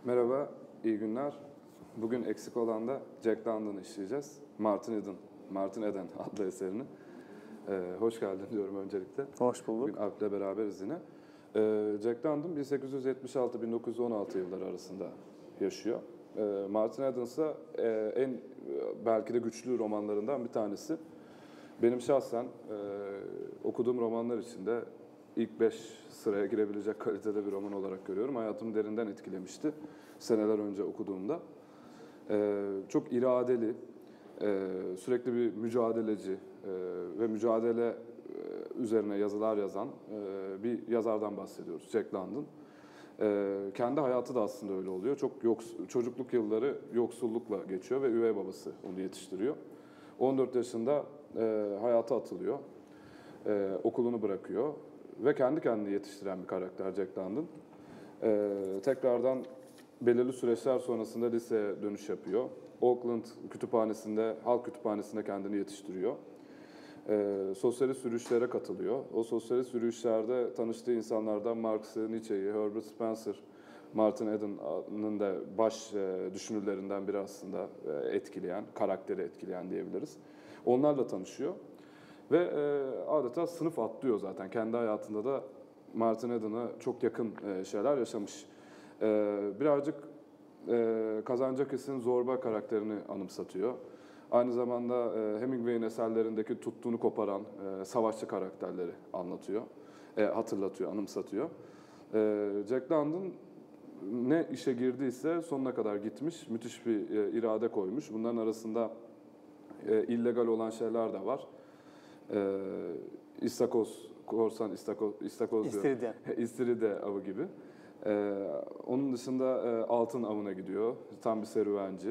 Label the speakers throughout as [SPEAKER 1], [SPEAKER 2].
[SPEAKER 1] Merhaba, iyi günler. Bugün eksik olan da Jack London'ı işleyeceğiz. Martin Eden adlı eserini. Hoş geldin diyorum öncelikle.
[SPEAKER 2] Hoş bulduk.
[SPEAKER 1] Bugün Alp'le beraberiz yine. Jack London 1876-1916 yılları arasında yaşıyor. Martin Eden ise en belki de güçlü romanlarından bir tanesi. Benim şahsen okuduğum romanlar içinde ilk 5 sıraya girebilecek kalitede bir roman olarak görüyorum. Hayatımı derinden etkilemişti seneler önce okuduğumda. Çok iradeli, sürekli bir mücadeleci ve mücadele üzerine yazılar yazan bir yazardan bahsediyoruz, Jack London. Kendi hayatı da aslında öyle oluyor. Çok çocukluk yılları yoksullukla geçiyor ve üvey babası onu yetiştiriyor. 14 yaşında hayata atılıyor, okulunu bırakıyor ve kendi kendini yetiştiren bir karakter Jack London. Tekrardan belirli süreçler sonrasında liseye dönüş yapıyor. Oakland kütüphanesinde, halk kütüphanesinde kendini yetiştiriyor. Sosyalist yürüyüşlere katılıyor. O sosyalist yürüyüşlerde tanıştığı insanlardan Marx'ı, Nietzsche'yi, Herbert Spencer, Martin Eden'ın da baş düşünürlerinden biri aslında etkileyen, karakteri etkileyen diyebiliriz. Onlarla tanışıyor ve adeta sınıf atlıyor zaten. Kendi hayatında da Martin Eden'a çok yakın şeyler yaşamış. Birazcık Kazancakis'in Zorba karakterini anımsatıyor. Aynı zamanda Hemingway'in eserlerindeki tuttuğunu koparan savaşçı karakterleri hatırlatıyor, anımsatıyor. Jack London ne işe girdiyse sonuna kadar gitmiş, müthiş bir irade koymuş. Bunların arasında illegal olan şeyler de var. İstakoz diyor. İstiridye avı gibi. Onun dışında altın avına gidiyor. Tam bir serüvenci.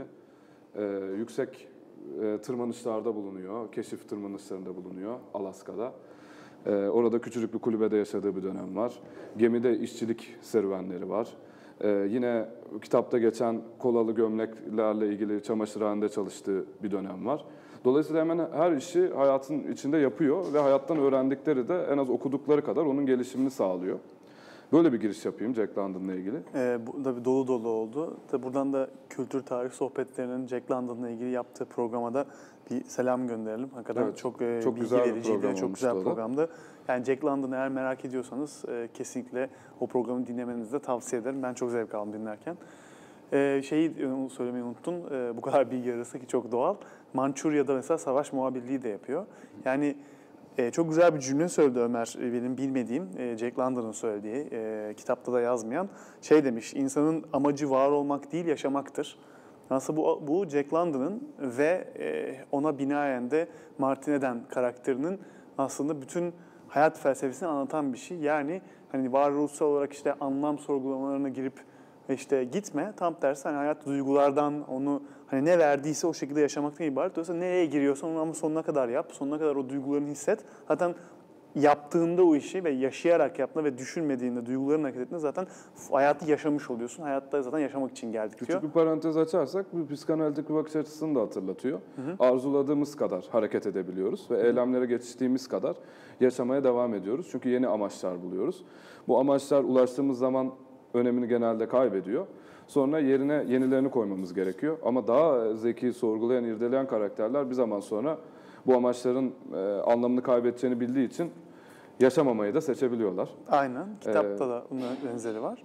[SPEAKER 1] Yüksek tırmanışlarda bulunuyor. Keşif tırmanışlarında bulunuyor Alaska'da. Orada küçücük bir kulübede yaşadığı bir dönem var. Gemide işçilik serüvenleri var. Yine kitapta geçen kolalı gömleklerle ilgili çamaşırhanede çalıştığı bir dönem var. Dolayısıyla hemen her işi hayatın içinde yapıyor ve hayattan öğrendikleri de en az okudukları kadar onun gelişimini sağlıyor. Böyle bir giriş yapayım Jack London'la ilgili.
[SPEAKER 2] Bu da bir dolu dolu oldu. Tabii buradan da kültür tarih sohbetlerinin Jack London'la ilgili yaptığı programa da bir selam gönderelim. Hakikaten
[SPEAKER 1] evet,
[SPEAKER 2] çok
[SPEAKER 1] bilgi
[SPEAKER 2] güzel
[SPEAKER 1] vericiydi,
[SPEAKER 2] çok güzel bir programdı. Yani Jack London'ı eğer merak ediyorsanız kesinlikle o programı dinlemenizi de tavsiye ederim. Ben çok zevk aldım dinlerken. Şeyi söylemeyi unuttum. Bu kadar bilgi arası ki çok doğal. Mançurya'da mesela savaş muhabirliği de yapıyor. Yani çok güzel bir cümle söyledi Ömer, benim bilmediğim, Jack London'ın söylediği, kitapta da yazmayan. Şey demiş, insanın amacı var olmak değil, yaşamaktır. Aslında bu Jack London'ın ve ona binaen de Martin Eden karakterinin aslında bütün hayat felsefesini anlatan bir şey. Yani hani varoluşsal olarak işte anlam sorgulamalarına girip işte gitme, tam tersi hani hayat duygulardan onu hani ne verdiyse o şekilde yaşamaktan ibaret. Dolayısıyla nereye giriyorsan onu ama sonuna kadar yap, sonuna kadar o duygularını hisset. Zaten yaptığında o işi ve yaşayarak yaptığında ve düşünmediğinde, duygularını hareket ettiğinde zaten hayatı yaşamış oluyorsun. Hayatta zaten yaşamak için geldik diyor.
[SPEAKER 1] Küçük bir parantez açarsak bu psikanalitik bir bakış açısını da hatırlatıyor. Arzuladığımız kadar hareket edebiliyoruz ve eylemlere geçtiğimiz kadar yaşamaya devam ediyoruz. Çünkü yeni amaçlar buluyoruz. Bu amaçlar ulaştığımız zaman önemini genelde kaybediyor. Sonra yerine yenilerini koymamız gerekiyor. Ama daha zeki, sorgulayan, irdeleyen karakterler bir zaman sonra bu amaçların anlamını kaybedeceğini bildiği için yaşamamayı da seçebiliyorlar.
[SPEAKER 2] Aynen. Kitapta da bunun benzeri var.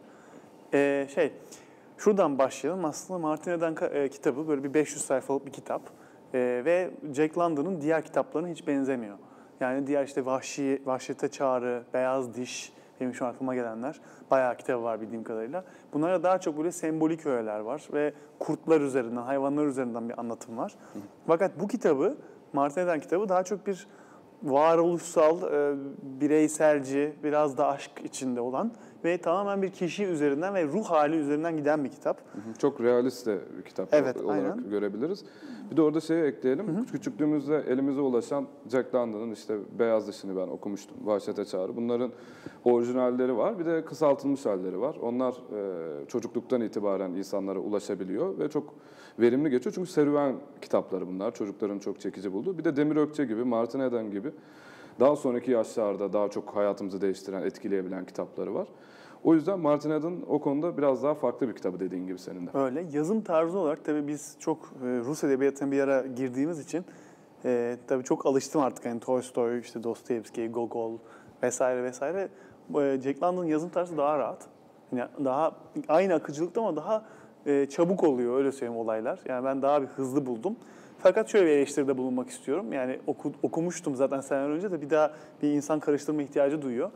[SPEAKER 2] Şuradan başlayalım. Aslında Martin Eden kitabı böyle bir 500 sayfalık bir kitap. Ve Jack London'ın diğer kitaplarına hiç benzemiyor. Yani diğer işte Vahşete Çağrı, Beyaz Diş, benim şu aklıma gelenler, bayağı kitabı var bildiğim kadarıyla. Bunlara daha çok böyle sembolik öğeler var ve kurtlar üzerinden, hayvanlar üzerinden bir anlatım var. Fakat bu kitabı, Martin Eden kitabı daha çok bir varoluşsal, bireyselci, biraz da aşk içinde olan ve tamamen bir kişi üzerinden ve ruh hali üzerinden giden bir kitap.
[SPEAKER 1] Çok realist de bir kitap olarak aynen görebiliriz. Bir de orada şeyi ekleyelim. Küçüklüğümüzde elimize ulaşan Jack London'ın işte Beyaz Dişini ben okumuştum. Vahşete Çağrı. Bunların orijinalleri var. Bir de kısaltılmış halleri var. Onlar çocukluktan itibaren insanlara ulaşabiliyor ve çok verimli geçiyor. Çünkü serüven kitapları bunlar. Çocukların çok çekici bulduğu. Bir de Demir Ökçe gibi, Martin Eden gibi daha sonraki yaşlarda daha çok hayatımızı değiştiren, etkileyebilen kitapları var. O yüzden Martin Eden o konuda biraz daha farklı bir kitabı dediğin gibi senin de.
[SPEAKER 2] Öyle. Yazım tarzı olarak tabii biz çok Rus edebiyatına bir ara girdiğimiz için tabii çok alıştım artık. Yani Tolstoy, işte Dostoyevski, Gogol vesaire vesaire. Jack London'ın yazım tarzı daha rahat. Yani daha aynı akıcılıkta ama daha çabuk oluyor, öyle söyleyeyim, olaylar. Yani ben daha bir hızlı buldum. Fakat şöyle bir eleştiride bulunmak istiyorum. Yani okumuştum zaten seneler önce de bir daha bir insan karıştırma ihtiyacı duyuyor.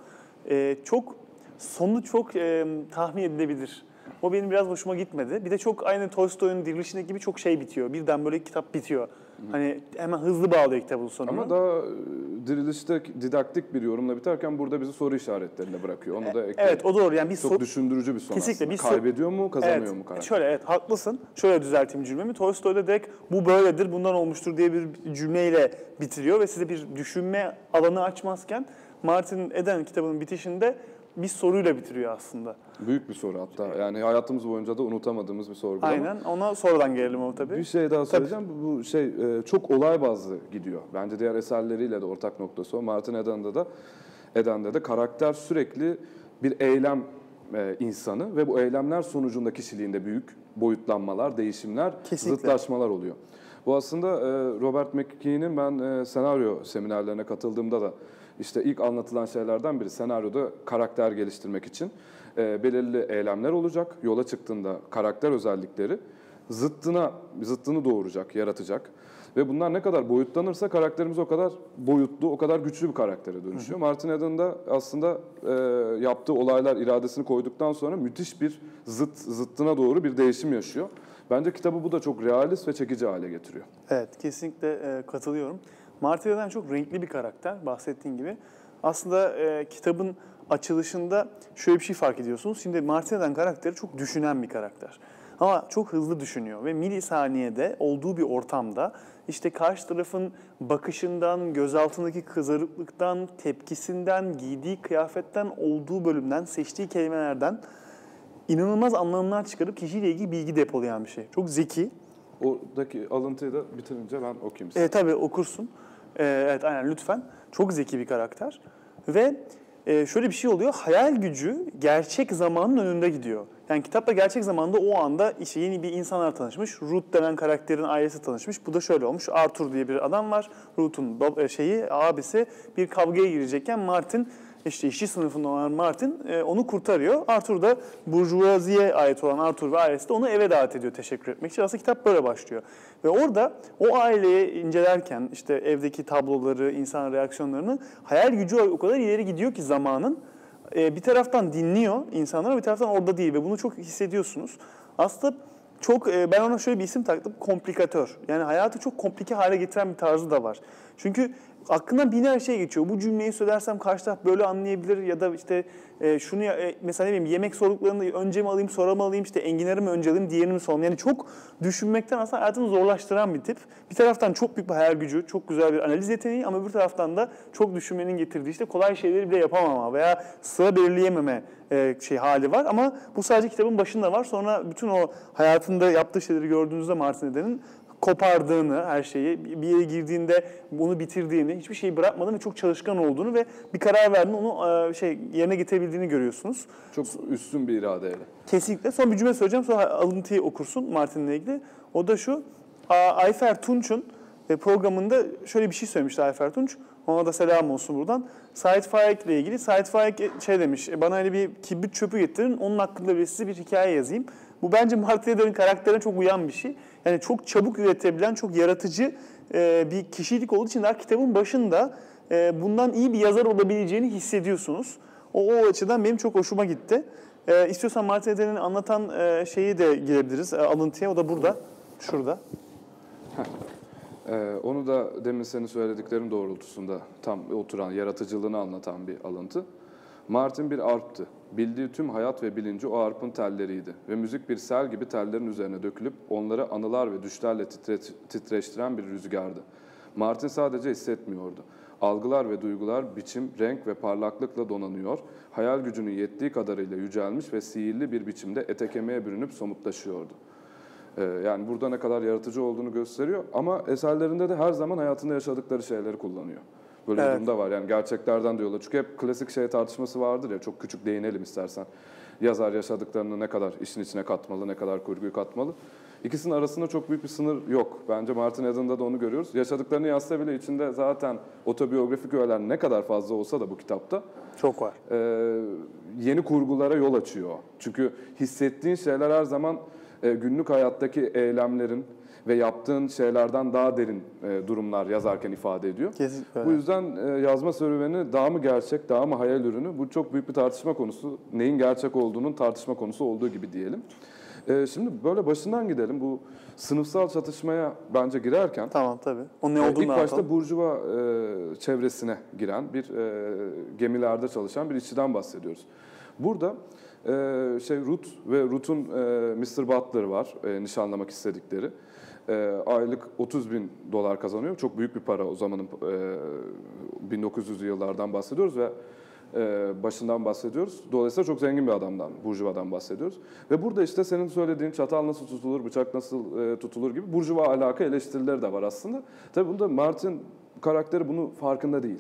[SPEAKER 2] Sonu çok tahmin edilebilir. O benim biraz hoşuma gitmedi. Bir de çok aynı Tolstoy'un Dirilişindeki gibi çok şey bitiyor. Birden böyle kitap bitiyor. Hani hemen hızlı bağlıyor kitabın sonunu.
[SPEAKER 1] Ama daha Diriliş'te didaktik bir yorumla biterken burada bizi soru işaretlerine bırakıyor. Onu da ekleyelim.
[SPEAKER 2] Evet, o doğru. Yani
[SPEAKER 1] çok düşündürücü bir son
[SPEAKER 2] kesinlikle
[SPEAKER 1] aslında. Kaybediyor mu, kazanıyor mu karakter?
[SPEAKER 2] Şöyle, evet, haklısın. Şöyle düzelteyim cümlemi. Tolstoy'da direkt bu böyledir, bundan olmuştur diye bir cümleyle bitiriyor ve size bir düşünme alanı açmazken Martin Eden kitabının bitişinde bir soruyla bitiriyor aslında.
[SPEAKER 1] Büyük bir soru hatta. Yani hayatımız boyunca da unutamadığımız bir sorgulama.
[SPEAKER 2] Aynen. Ona sonradan gelelim o tabii.
[SPEAKER 1] Bir şey daha söyleyeceğim. Bu şey çok olay bazlı gidiyor. Bence diğer eserleriyle de ortak noktası o. Martin Eden'de de karakter sürekli bir eylem insanı ve bu eylemler sonucunda kişiliğinde büyük boyutlanmalar, değişimler,
[SPEAKER 2] Kesinlikle.
[SPEAKER 1] zıtlaşmalar oluyor. Bu aslında Robert McKee'nin ben senaryo seminerlerine katıldığımda da işte ilk anlatılan şeylerden biri senaryoda karakter geliştirmek için belirli eylemler olacak. Yola çıktığında karakter özellikleri zıttını doğuracak, yaratacak. Ve bunlar ne kadar boyutlanırsa karakterimiz o kadar boyutlu, o kadar güçlü bir karaktere dönüşüyor. Martin Eden'da aslında yaptığı olaylar iradesini koyduktan sonra müthiş bir zıttına doğru bir değişim yaşıyor. Bence kitabı bu da çok realist ve çekici hale getiriyor.
[SPEAKER 2] Evet, kesinlikle katılıyorum. Martin Eden çok renkli bir karakter, bahsettiğin gibi. Aslında kitabın açılışında şöyle bir şey fark ediyorsunuz. Şimdi Martin Eden karakteri çok düşünen bir karakter. Ama çok hızlı düşünüyor ve milisaniyede olduğu bir ortamda işte karşı tarafın bakışından, gözaltındaki kızarıklıktan, tepkisinden, giydiği kıyafetten, olduğu bölümden, seçtiği kelimelerden inanılmaz anlamlar çıkarıp kişiyle ilgili bilgi depolayan bir şey. Çok zeki.
[SPEAKER 1] Oradaki alıntıyı da bitirince ben okuyayım size.
[SPEAKER 2] Tabii okursun. Evet, aynen, lütfen. Çok zeki bir karakter. Ve şöyle bir şey oluyor. Hayal gücü gerçek zamanın önünde gidiyor. Yani kitapta gerçek zamanda o anda işte yeni bir insanlar tanışmış. Ruth denen karakterin ailesi tanışmış. Bu da şöyle olmuş. Arthur diye bir adam var. Ruth'un abisi bir kavgaya girecekken Martin, işte işçi sınıfında olan Martin onu kurtarıyor. Arthur da burjuvaziye ait olan Arthur ve ailesi de onu eve davet ediyor teşekkür etmek için. Aslında kitap böyle başlıyor. Ve orada o aileyi incelerken işte evdeki tabloları, insan reaksiyonlarını, hayal gücü o kadar ileri gidiyor ki zamanın. Bir taraftan dinliyor insanlar, bir taraftan orada değil ve bunu çok hissediyorsunuz. Aslında çok, ben ona şöyle bir isim taktım, komplikatör. Yani hayatı çok komplike hale getiren bir tarzı da var. Çünkü aklından binler şey geçiyor. Bu cümleyi söylersem karşı taraf böyle anlayabilir ya da işte şunu mesela ne bileyim, yemek sorduklarında önce mi alayım sonra mı alayım, işte enginarı mı önce alayım diğerini mi sonra. Yani çok düşünmekten aslında hayatını zorlaştıran bir tip. Bir taraftan çok büyük bir hayal gücü, çok güzel bir analiz yeteneği ama bir taraftan da çok düşünmenin getirdiği işte kolay şeyleri bile yapamama veya sıra belirleyememe hali var. Ama bu sadece kitabın başında var. Sonra bütün o hayatında yaptığı şeyleri gördüğünüzde Martin Eden'in kopardığını, her şeyi, bir yere girdiğinde bunu bitirdiğini, hiçbir şeyi bırakmadığını ve çok çalışkan olduğunu ve bir karar verdiğini, onu yerine getirebildiğini görüyorsunuz.
[SPEAKER 1] Çok üstün bir iradeyle.
[SPEAKER 2] Kesinlikle. Son bir cümle söyleyeceğim, sonra alıntıyı okursun Martin'le ilgili. O da şu, Ayfer Tunç'un programında şöyle bir şey söylemişti Ayfer Tunç. Ona da selam olsun buradan. Sait Faik ile ilgili. Sait Faik demiş, bana öyle bir kibrit çöpü getirin, onun hakkında bile size bir hikaye yazayım. Bu bence Martin Eden'in karakterine çok uyan bir şey. Yani çok çabuk üretebilen, çok yaratıcı bir kişilik olduğu için daha kitabın başında bundan iyi bir yazar olabileceğini hissediyorsunuz. O açıdan benim çok hoşuma gitti. İstiyorsan Martin Eden'in anlatan şeyi de girebiliriz, alıntıya. O da burada, şurada.
[SPEAKER 1] Onu da demin senin söylediklerin doğrultusunda tam oturan, yaratıcılığını anlatan bir alıntı. Martin bir arptı. Bildiği tüm hayat ve bilinci o arpın telleriydi. Ve müzik bir sel gibi tellerin üzerine dökülüp onları anılar ve düşlerle titreştiren bir rüzgardı. Martin sadece hissetmiyordu. Algılar ve duygular biçim, renk ve parlaklıkla donanıyor, hayal gücünün yettiği kadarıyla yücelmiş ve sihirli bir biçimde ete kemiğe bürünüp somutlaşıyordu. Yani burada ne kadar yaratıcı olduğunu gösteriyor ama eserlerinde de her zaman hayatında yaşadıkları şeyleri kullanıyor. Böyle bir
[SPEAKER 2] Evet.
[SPEAKER 1] durum da var. Yani gerçeklerden de yola. Çünkü hep klasik şey tartışması vardır ya, çok küçük değinelim istersen. Yazar yaşadıklarını ne kadar işin içine katmalı, ne kadar kurguyu katmalı. İkisinin arasında çok büyük bir sınır yok. Bence Martin Eden'da da onu görüyoruz. Yaşadıklarını yazsa bile içinde zaten otobiyografik öğeler ne kadar fazla olsa da bu kitapta
[SPEAKER 2] Çok var.
[SPEAKER 1] yeni kurgulara yol açıyor. Çünkü hissettiğin şeyler her zaman günlük hayattaki eylemlerin ve yaptığın şeylerden daha derin durumlar yazarken ifade ediyor.
[SPEAKER 2] Kesinlikle öyle.
[SPEAKER 1] Bu yüzden yazma serüveni daha mı gerçek, daha mı hayal ürünü? Bu çok büyük bir tartışma konusu. Neyin gerçek olduğunun tartışma konusu olduğu gibi diyelim. Şimdi böyle başından gidelim. Bu sınıfsal çatışmaya bence girerken
[SPEAKER 2] Tamam tabii. O ne olduğunu
[SPEAKER 1] ilk başta
[SPEAKER 2] anlatalım.
[SPEAKER 1] burjuva çevresine giren bir gemilerde çalışan bir işçiden bahsediyoruz. Burada Ruth ve Ruth'un Mr. Butler var, nişanlamak istedikleri. Aylık $30.000 kazanıyor. Çok büyük bir para o zamanın 1900'lü yıllardan bahsediyoruz ve başından bahsediyoruz. Dolayısıyla çok zengin bir adamdan, burjuvadan bahsediyoruz. Ve burada işte senin söylediğin çatal nasıl tutulur, bıçak nasıl tutulur gibi burjuva alaka eleştirileri de var aslında. Tabii bunda Martin karakteri bunun farkında değil.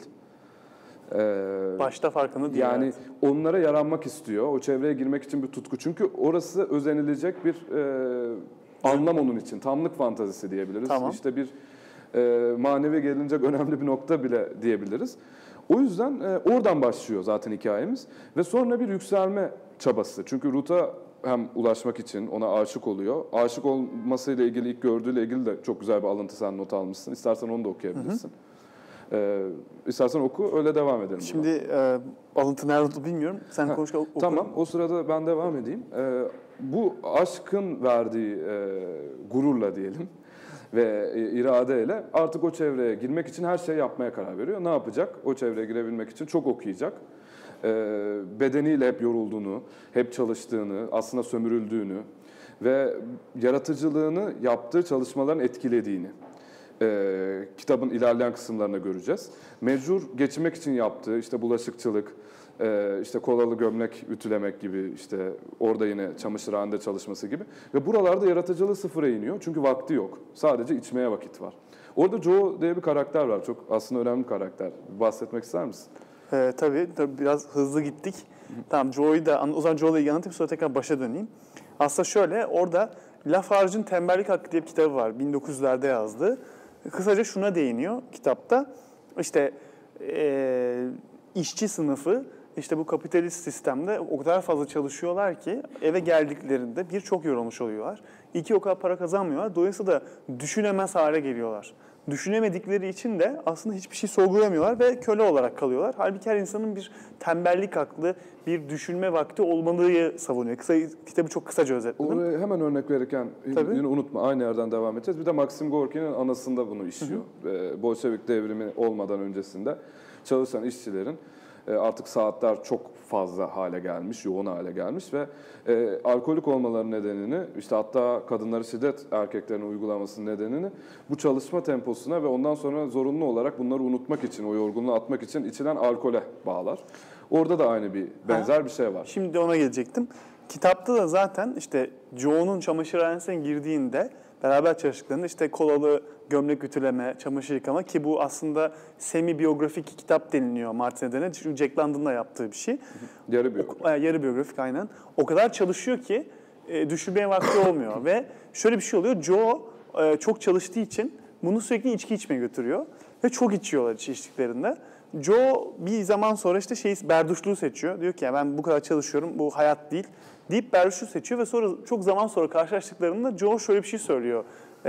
[SPEAKER 2] Başta farkında değil.
[SPEAKER 1] Yani
[SPEAKER 2] evet.
[SPEAKER 1] onlara yaranmak istiyor. O çevreye girmek için bir tutku. Çünkü orası özenilecek bir anlam onun için. Tamlık fantazisi diyebiliriz.
[SPEAKER 2] Tamam.
[SPEAKER 1] İşte bir manevi gelince önemli bir nokta bile diyebiliriz. O yüzden oradan başlıyor zaten hikayemiz. Ve sonra bir yükselme çabası. Çünkü Ruth'a hem ulaşmak için ona aşık oluyor. Aşık olmasıyla ilgili, ilk gördüğüyle ilgili de çok güzel bir alıntı sen not almışsın. İstersen onu da okuyabilirsin. İstersen oku, öyle devam edelim.
[SPEAKER 2] Şimdi alıntı nerede olduğunu bilmiyorum. Sen konuş, oku.
[SPEAKER 1] Tamam, o sırada ben devam edeyim. Bu aşkın verdiği gururla diyelim ve iradeyle artık o çevreye girmek için her şeyi yapmaya karar veriyor. Ne yapacak? O çevreye girebilmek için çok okuyacak. Bedeniyle hep yorulduğunu, hep çalıştığını, aslında sömürüldüğünü ve yaratıcılığını yaptığı çalışmaların etkilediğini kitabın ilerleyen kısımlarında göreceğiz. Mecbur geçinmek için yaptığı işte bulaşıkçılık, işte kolalı gömlek ütülemek gibi, işte orada yine çamaşırhanede çalışması gibi ve buralarda yaratıcılığı sıfıra iniyor çünkü vakti yok. Sadece içmeye vakit var. Orada Joe diye bir karakter var. Çok aslında önemli bir karakter. Bahsetmek ister misin?
[SPEAKER 2] Tabii biraz hızlı gittik. Tamam, Joe'yu da o zaman Joe'la ilgili anlatayım, sonra tekrar başa döneyim. Aslında şöyle, orada Lafarge'ın Tembellik Hakkı diye bir kitabı var. 1900'lerde yazdığı. Kısaca şuna değiniyor kitapta. İşte işçi sınıfı işte bu kapitalist sistemde o kadar fazla çalışıyorlar ki eve geldiklerinde bir, çok yorulmuş oluyorlar. İki, o kadar para kazanmıyorlar. Dolayısıyla da düşünemez hale geliyorlar. Düşünemedikleri için de aslında hiçbir şey sorgulamıyorlar ve köle olarak kalıyorlar. Halbuki her insanın bir tembellik haklı, bir düşünme vakti olmalıyı savunuyor. Kitabı çok kısaca özetledim.
[SPEAKER 1] Oraya hemen örnek verirken
[SPEAKER 2] Tabii.
[SPEAKER 1] yine unutma, aynı yerden devam edeceğiz. Bir de Maxim Gorki'nin anasında bunu işliyor. Bolşevik devrimi olmadan öncesinde çalışan işçilerin artık saatler çok fazla hale gelmiş, yoğun hale gelmiş ve alkolik olmaları nedenini, işte hatta kadınları şiddet erkeklerine uygulamasının nedenini bu çalışma temposuna ve ondan sonra zorunlu olarak bunları unutmak için, o yorgunluğu atmak için içilen alkole bağlar. Orada da aynı bir benzer bir şey var.
[SPEAKER 2] Şimdi ona gelecektim. Kitapta da zaten işte Joe'nun çamaşırhanesine girdiğinde beraber çalıştıklarında işte kolalı gömlek ütüleme, çamaşır yıkama, ki bu aslında semi-biyografik kitap deniliyor Martin Eden'e. Çünkü Jack London'la yaptığı bir şey.
[SPEAKER 1] Yarı biyografik.
[SPEAKER 2] Yarı biyografik aynen. O kadar çalışıyor ki düşünmeye vakti olmuyor. Ve şöyle bir şey oluyor. Joe çok çalıştığı için bunu sürekli içki içmeye götürüyor. Ve çok içiyorlar içtiklerinde. Joe bir zaman sonra işte berduşluğu seçiyor. Diyor ki ya ben bu kadar çalışıyorum, bu hayat değil deyip berduşluğu seçiyor ve sonra çok zaman sonra karşılaştıklarında Joe şöyle bir şey söylüyor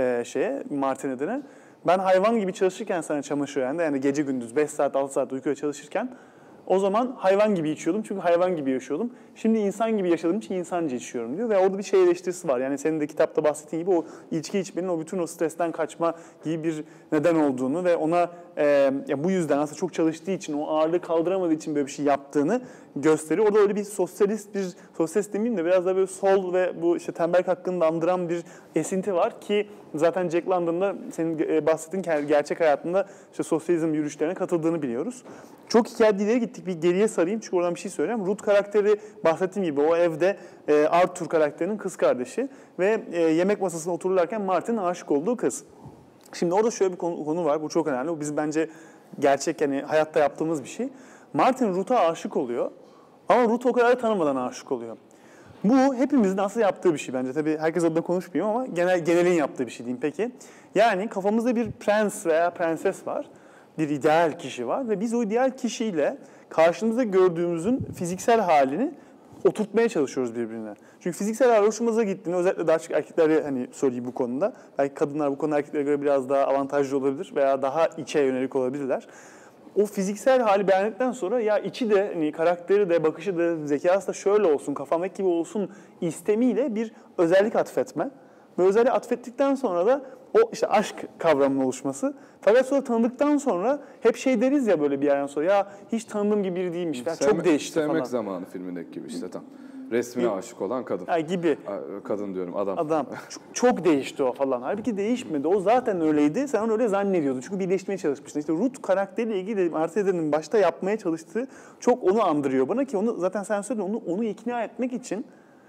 [SPEAKER 2] Martin Eden'e. Ben hayvan gibi çalışırken sana çamaşırhanede, yani gece gündüz 5 saat 6 saat uykuyla çalışırken o zaman hayvan gibi içiyordum çünkü hayvan gibi yaşıyordum. Şimdi insan gibi yaşadığım için insanca içiyorum diyor ve orada bir şey eleştirisi var. Yani senin de kitapta bahsettiğin gibi o içki içmenin o bütün o stresten kaçma gibi bir neden olduğunu ve ona bu yüzden aslında çok çalıştığı için, o ağırlığı kaldıramadığı için böyle bir şey yaptığını gösteriyor. Orada öyle bir sosyalist demeyeyim de biraz da böyle sol ve bu işte tembellik hakkını da andıran bir esinti var ki zaten Jack London'da senin bahsettiğin gerçek hayatında işte sosyalizm yürüyüşlerine katıldığını biliyoruz. Çok hikaye ileri gittik. Bir geriye sarayım çünkü oradan bir şey söyleyeyim. Ruth karakteri bahsettiğim gibi o evde Arthur karakterinin kız kardeşi ve yemek masasına otururlarken Martin'in aşık olduğu kız. Şimdi orada şöyle bir konu var. Bu çok önemli. Bu biz bence gerçek hani hayatta yaptığımız bir şey. Martin Ruth'a aşık oluyor ama Ruth o kadar tanımadan aşık oluyor. Bu hepimizin aslında yaptığı bir şey bence. Tabii herkes adına konuşmuyor ama genelin yaptığı bir şey diyeyim peki. Yani kafamızda bir prens veya prenses var. Bir ideal kişi var ve biz o ideal kişiyle karşımızda gördüğümüzün fiziksel halini oturtmaya çalışıyoruz birbirine. Çünkü fiziksel hali hoşumuza gittiğinde özellikle daha çok erkekleri hani söyleyeyim bu konuda. Belki kadınlar bu konuda erkeklere göre biraz daha avantajlı olabilir veya daha içe yönelik olabilirler. O fiziksel hali beğendikten sonra ya içi de hani karakteri de bakışı da zekası da şöyle olsun kafamdaki gibi olsun istemiyle bir özellik atfetme. Ve özelliği atfettikten sonra da o işte aşk kavramının oluşması. Fakat sonra tanıdıktan sonra hep şey deriz ya böyle bir yerden sonra ya hiç tanıdığım gibi biri değilmiş falan çok değişti
[SPEAKER 1] Sevmek
[SPEAKER 2] falan.
[SPEAKER 1] Zamanı filmindeki gibi işte tam. Resmine aşık olan kadın.
[SPEAKER 2] Ha, gibi.
[SPEAKER 1] Kadın diyorum adam.
[SPEAKER 2] Adam. Çok değişti o falan. Halbuki değişmedi. O zaten öyleydi. Sen onu öyle zannediyordun. Çünkü birleşmeye çalışmıştın. İşte Ruth karakteriyle ilgili Martin'in başta yapmaya çalıştığı çok onu andırıyor bana ki onu zaten sen söyledin onu ikna etmek için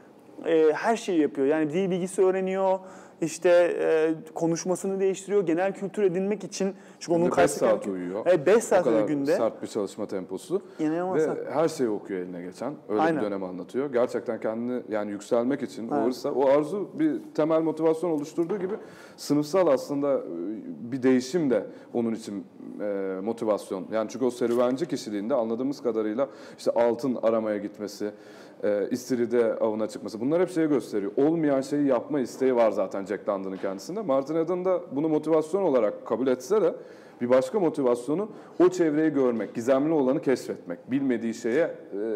[SPEAKER 2] her şeyi yapıyor. Yani dil bilgisi öğreniyor. İşte konuşmasını değiştiriyor. Genel kültür edinmek için. Çünkü onun
[SPEAKER 1] 5 saat uyuyor.
[SPEAKER 2] 5 saat
[SPEAKER 1] o kadar
[SPEAKER 2] günde.
[SPEAKER 1] Sert bir çalışma temposu.
[SPEAKER 2] İnanılmaz.
[SPEAKER 1] Ve her şeyi okuyor eline geçen. Öyle
[SPEAKER 2] Aynen.
[SPEAKER 1] bir dönem anlatıyor. Gerçekten kendini yani yükselmek için
[SPEAKER 2] Evet.
[SPEAKER 1] o arzu bir temel motivasyon oluşturduğu gibi sınıfsal aslında bir değişim de onun için motivasyon. Yani çünkü o serüvenci kişiliğinde anladığımız kadarıyla işte altın aramaya gitmesi, İstiridye avına çıkması. Bunlar hep şeyi gösteriyor. Olmayan şeyi yapma isteği var zaten Jack London'ın kendisinde. Martin Eden da bunu motivasyon olarak kabul etse de bir başka motivasyonu o çevreyi görmek, gizemli olanı keşfetmek, bilmediği şeye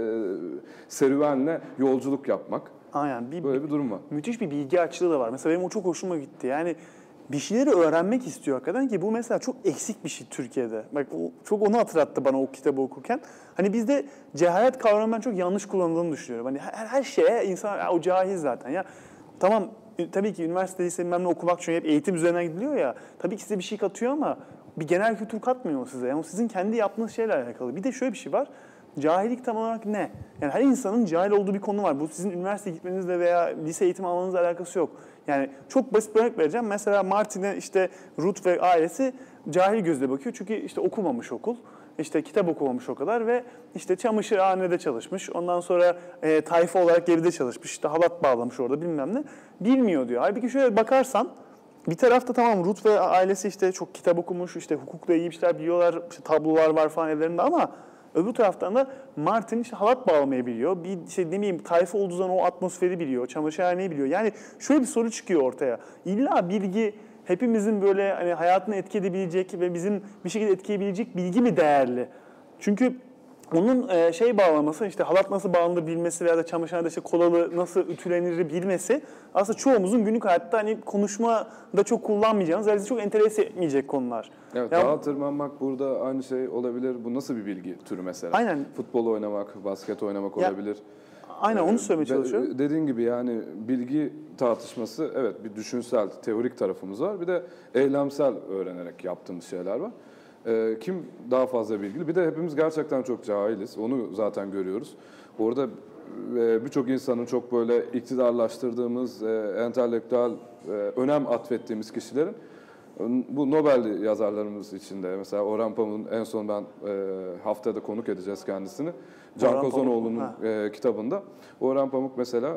[SPEAKER 1] serüvenle yolculuk yapmak.
[SPEAKER 2] Aynen.
[SPEAKER 1] Böyle bir durum var.
[SPEAKER 2] Müthiş bir bilgi açlığı da var. Mesela benim o çok hoşuma gitti. Yani bir şeyleri öğrenmek istiyor hakikaten ki bu mesela çok eksik bir şey Türkiye'de. Bak çok onu hatırlattı bana o kitabı okurken. Hani bizde cehalet kavramı ben çok yanlış kullanıldığını düşünüyorum. Hani her şeye insan o cahil zaten ya. Tamam tabii ki üniversite lise bilmem ne okumak çünkü hep eğitim üzerinden gidiliyor ya. Tabii ki size bir şey katıyor ama bir genel kültür katmıyor mu size? Yani o sizin kendi yaptığınız şeyle alakalı. Bir de şöyle bir şey var. Cahillik tam olarak ne? Yani her insanın cahil olduğu bir konu var. Bu sizin üniversiteye gitmenizle veya lise eğitimi almanızla alakası yok. Yani çok basit bir örnek vereceğim. Mesela Martin'e işte Ruth ve ailesi cahil gözle bakıyor. Çünkü işte okumamış okul. İşte kitap okumamış o kadar ve işte çamaşırhanede çalışmış. Ondan sonra tayfa olarak geride çalışmış. İşte halat bağlamış orada bilmem ne. Bilmiyor diyor. Halbuki şöyle bakarsan bir tarafta tamam Ruth ve ailesi işte çok kitap okumuş, işte hukukla iyi işler biliyorlar, işte tablolar var falan evlerinde ama öbür taraftan da Martin işte halat bağlamayı biliyor. Bir şey ne bileyim tayfa olduğu zaman o atmosferi biliyor, çamaşırhaneyi biliyor. Yani şöyle bir soru çıkıyor ortaya. İlla bilgi hepimizin böyle hani hayatını etki edebilecek ve bizim bir şekilde etkileyebilecek bilgi mi değerli? Çünkü onun bağlaması, işte halat nasıl bağlanır bilmesi veya da çamaşırhanede işte kolalı nasıl ütülenir bilmesi aslında çoğumuzun günlük hayatta hani konuşmada çok kullanmayacağımız, yani bizi çok enterese etmeyecek konular.
[SPEAKER 1] Evet,
[SPEAKER 2] Yani,
[SPEAKER 1] dağa tırmanmak burada aynı şey olabilir. Bu nasıl bir bilgi türü mesela?
[SPEAKER 2] Aynen.
[SPEAKER 1] Futbol oynamak, basket oynamak olabilir.
[SPEAKER 2] Aynen onu söylemeye çalışıyorum.
[SPEAKER 1] Dediğin gibi yani bilgi tartışması evet bir düşünsel, teorik tarafımız var. Bir de eylemsel öğrenerek yaptığımız şeyler var. Kim daha fazla bilgili? Bir de hepimiz gerçekten çok cahiliz. Onu zaten görüyoruz. Orada birçok insanın çok böyle iktidarlaştırdığımız, entelektüel önem atfettiğimiz kişilerin bu Nobel yazarlarımız içinde mesela Orhan Pamuk'un en son ben haftada konuk edeceğiz kendisini. Can Kozanoğlu'nun kitabında. Orhan Pamuk mesela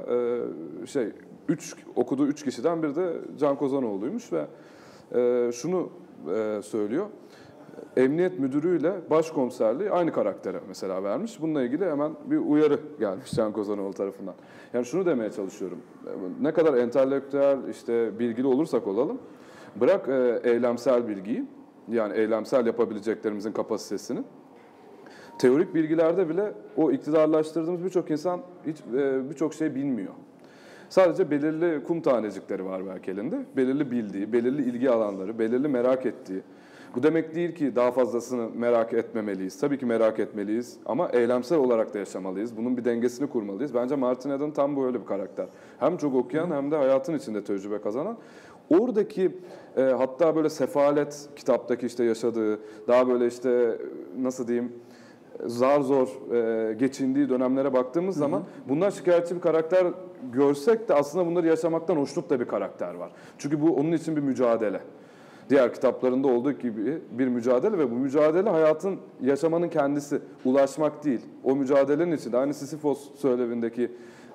[SPEAKER 1] okuduğu 3 kişiden biri de Can Kozanoğlu'ymuş ve şunu söylüyor. Emniyet müdürüyle başkomiserliği aynı karaktere mesela vermiş. Bununla ilgili hemen bir uyarı gelmiş Can Kozanoğlu tarafından. Yani şunu demeye çalışıyorum. Ne kadar entelektüel işte bilgili olursak olalım, bırak eylemsel bilgiyi, yani eylemsel yapabileceklerimizin kapasitesini. Teorik bilgilerde bile o iktidarlaştırdığımız birçok insan birçok şey bilmiyor. Sadece belirli kum tanecikleri var belki elinde. Belirli bildiği, belirli ilgi alanları, belirli merak ettiği. Bu demek değil ki daha fazlasını merak etmemeliyiz. Tabii ki merak etmeliyiz ama eylemsel olarak da yaşamalıyız. Bunun bir dengesini kurmalıyız. Bence Martin Eden tam böyle bir karakter. Hem çok okuyan hem de hayatın içinde tecrübe kazanan. Oradaki hatta böyle sefalet kitaptaki işte yaşadığı, daha böyle işte nasıl diyeyim zar zor geçindiği dönemlere baktığımız zaman bundan şikayetçi bir karakter görsek de aslında bunları yaşamaktan hoşnut da bir karakter var. Çünkü bu onun için bir mücadele. diğer kitaplarında olduğu gibi bir mücadele ve bu mücadele hayatın, yaşamanın kendisi, ulaşmak değil. O mücadelenin içinde aynı Sisyphos söylevindeki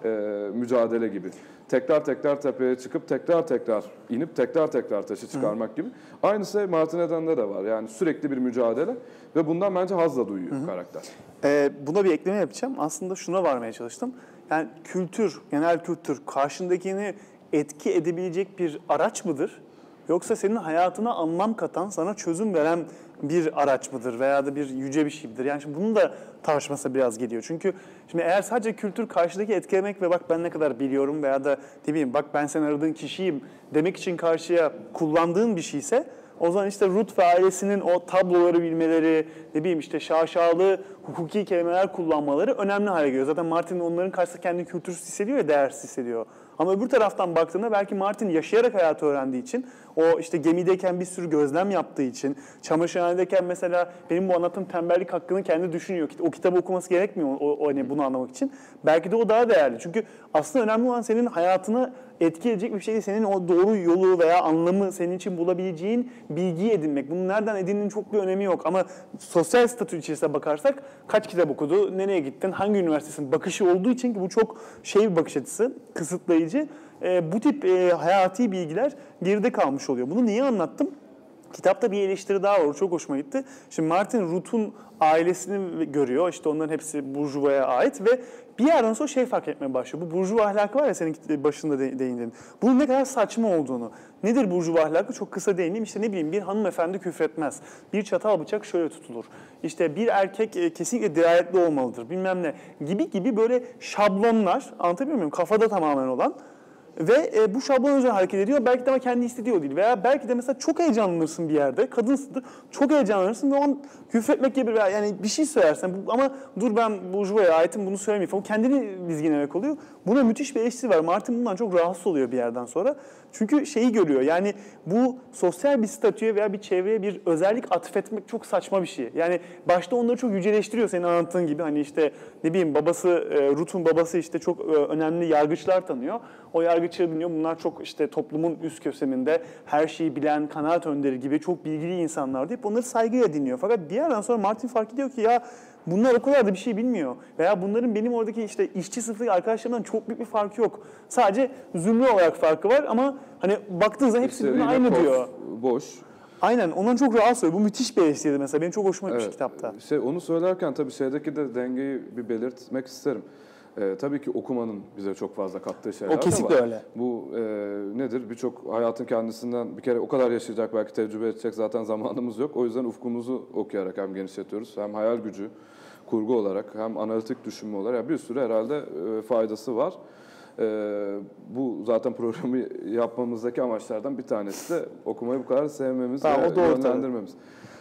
[SPEAKER 1] mücadele gibi. Tekrar tekrar tepeye çıkıp tekrar tekrar inip tekrar tekrar taşı çıkarmak gibi. Aynısı Martin Eden'de de var. Yani sürekli bir mücadele ve bundan bence haz da duyuyor karakter.
[SPEAKER 2] Buna bir ekleme yapacağım. Aslında şuna varmaya çalıştım. Yani kültür, genel kültür karşındakini etki edebilecek bir araç mıdır? Yoksa senin hayatına anlam katan, sana çözüm veren bir araç mıdır veya da bir yüce bir şey midir? Yani şimdi bunun da tartışması biraz geliyor. Çünkü şimdi eğer sadece kültür karşıdaki etkilemek ve bak ben ne kadar biliyorum veya da ne bileyim bak ben sen aradığın kişiyim demek için karşıya kullandığın bir şeyse o zaman işte Ruth ve ailesinin o tabloları bilmeleri, ne bileyim işte şaşalı, hukuki kelimeler kullanmaları önemli hale geliyor. Zaten Martin onların karşısında kendini kültürsüz hissediyor ya değersiz hissediyor. Ama öbür taraftan baktığında belki Martin yaşayarak hayatı öğrendiği için, o işte gemideyken bir sürü gözlem yaptığı için, çamaşırhanedeyken mesela benim bu anlattığım tembellik hakkını kendi düşünüyor. O kitabı okuması gerekmiyor hani bunu anlamak için. Belki de o daha değerli. Çünkü aslında önemli olan senin hayatına etki edecek bir şey değil. Senin o doğru yolu veya anlamı senin için bulabileceğin bilgiyi edinmek. Bunun nereden edindiğinin çok bir önemi yok. Ama sosyal statü içerisine bakarsak kaç kitap okudu, nereye gittin, hangi üniversitesin bakışı olduğu için ki bu çok bir bakış açısı, kısıtlayıcı. Bu tip hayati bilgiler geride kalmış oluyor. Bunu niye anlattım? Kitapta bir eleştiri daha var, o çok hoşuma gitti. Şimdi Martin Ruth'un ailesini görüyor, işte onların hepsi Burjuva'ya ait ve bir yerden sonra fark etmeye başlıyor. Bu Burjuva ahlakı var ya senin başında değindiğin. Bunun ne kadar saçma olduğunu. Nedir Burjuva ahlakı? Çok kısa değineyim. İşte ne bileyim bir hanımefendi küfretmez. Bir çatal bıçak şöyle tutulur. İşte bir erkek kesinlikle dirayetli olmalıdır. Bilmem ne gibi böyle şablonlar, anlatabiliyor muyum? Kafada tamamen olan. Ve bu şablon üzerine hareket ediyor. Belki de ama kendi istediği değil. Veya belki de mesela çok heyecanlanırsın bir yerde. Kadınsındır. Çok heyecanlanırsın ve o an küfretmek gibi yani bir şey söylersen ama dur ben Burjuva'ya aitim bunu söylemeyeyim falan. Kendini dizginlemek oluyor. Buna müthiş bir eleştiri var. Martin bundan çok rahatsız oluyor bir yerden sonra. Çünkü görüyor yani bu sosyal bir statüye veya bir çevreye bir özellik atfetmek çok saçma bir şey. Yani başta onları çok yüceleştiriyor senin anlattığın gibi. Hani işte ne bileyim Ruth'un babası işte çok önemli yargıçlar tanıyor. O yargıçları dinliyor. Bunlar çok işte toplumun üst köseminde her şeyi bilen, kanaat önderi gibi çok bilgili insanlar deyip onları saygıyla dinliyor. Fakat bir yerden sonra Martin fark ediyor ki ya bunlar o kadar da bir şey bilmiyor. Veya bunların benim oradaki işte işçi sınıfı arkadaşlarımdan çok büyük bir farkı yok. Sadece zümre olarak farkı var ama hani baktığınızda hepsi birbirine aynı diyor.
[SPEAKER 1] Boş.
[SPEAKER 2] Aynen, ondan çok rahatsız oluyor. Bu müthiş bir eleştiriydi mesela. Benim çok hoşuma gitmiş kitapta.
[SPEAKER 1] Onu söylerken tabii şeydeki de dengeyi bir belirtmek isterim. Tabii ki okumanın bize çok fazla kattığı şeyler de var.
[SPEAKER 2] O kesinlikle öyle.
[SPEAKER 1] Bu nedir? Birçok hayatın kendisinden bir kere o kadar yaşayacak, belki tecrübe edecek zaten zamanımız yok. O yüzden ufkumuzu okuyarak hem genişletiyoruz, hem hayal gücü, kurgu olarak, hem analitik düşünme olarak yani bir sürü herhalde faydası var. Bu zaten programı yapmamızdaki amaçlardan bir tanesi de okumayı bu kadar sevmemiz ve yönlendirmemiz.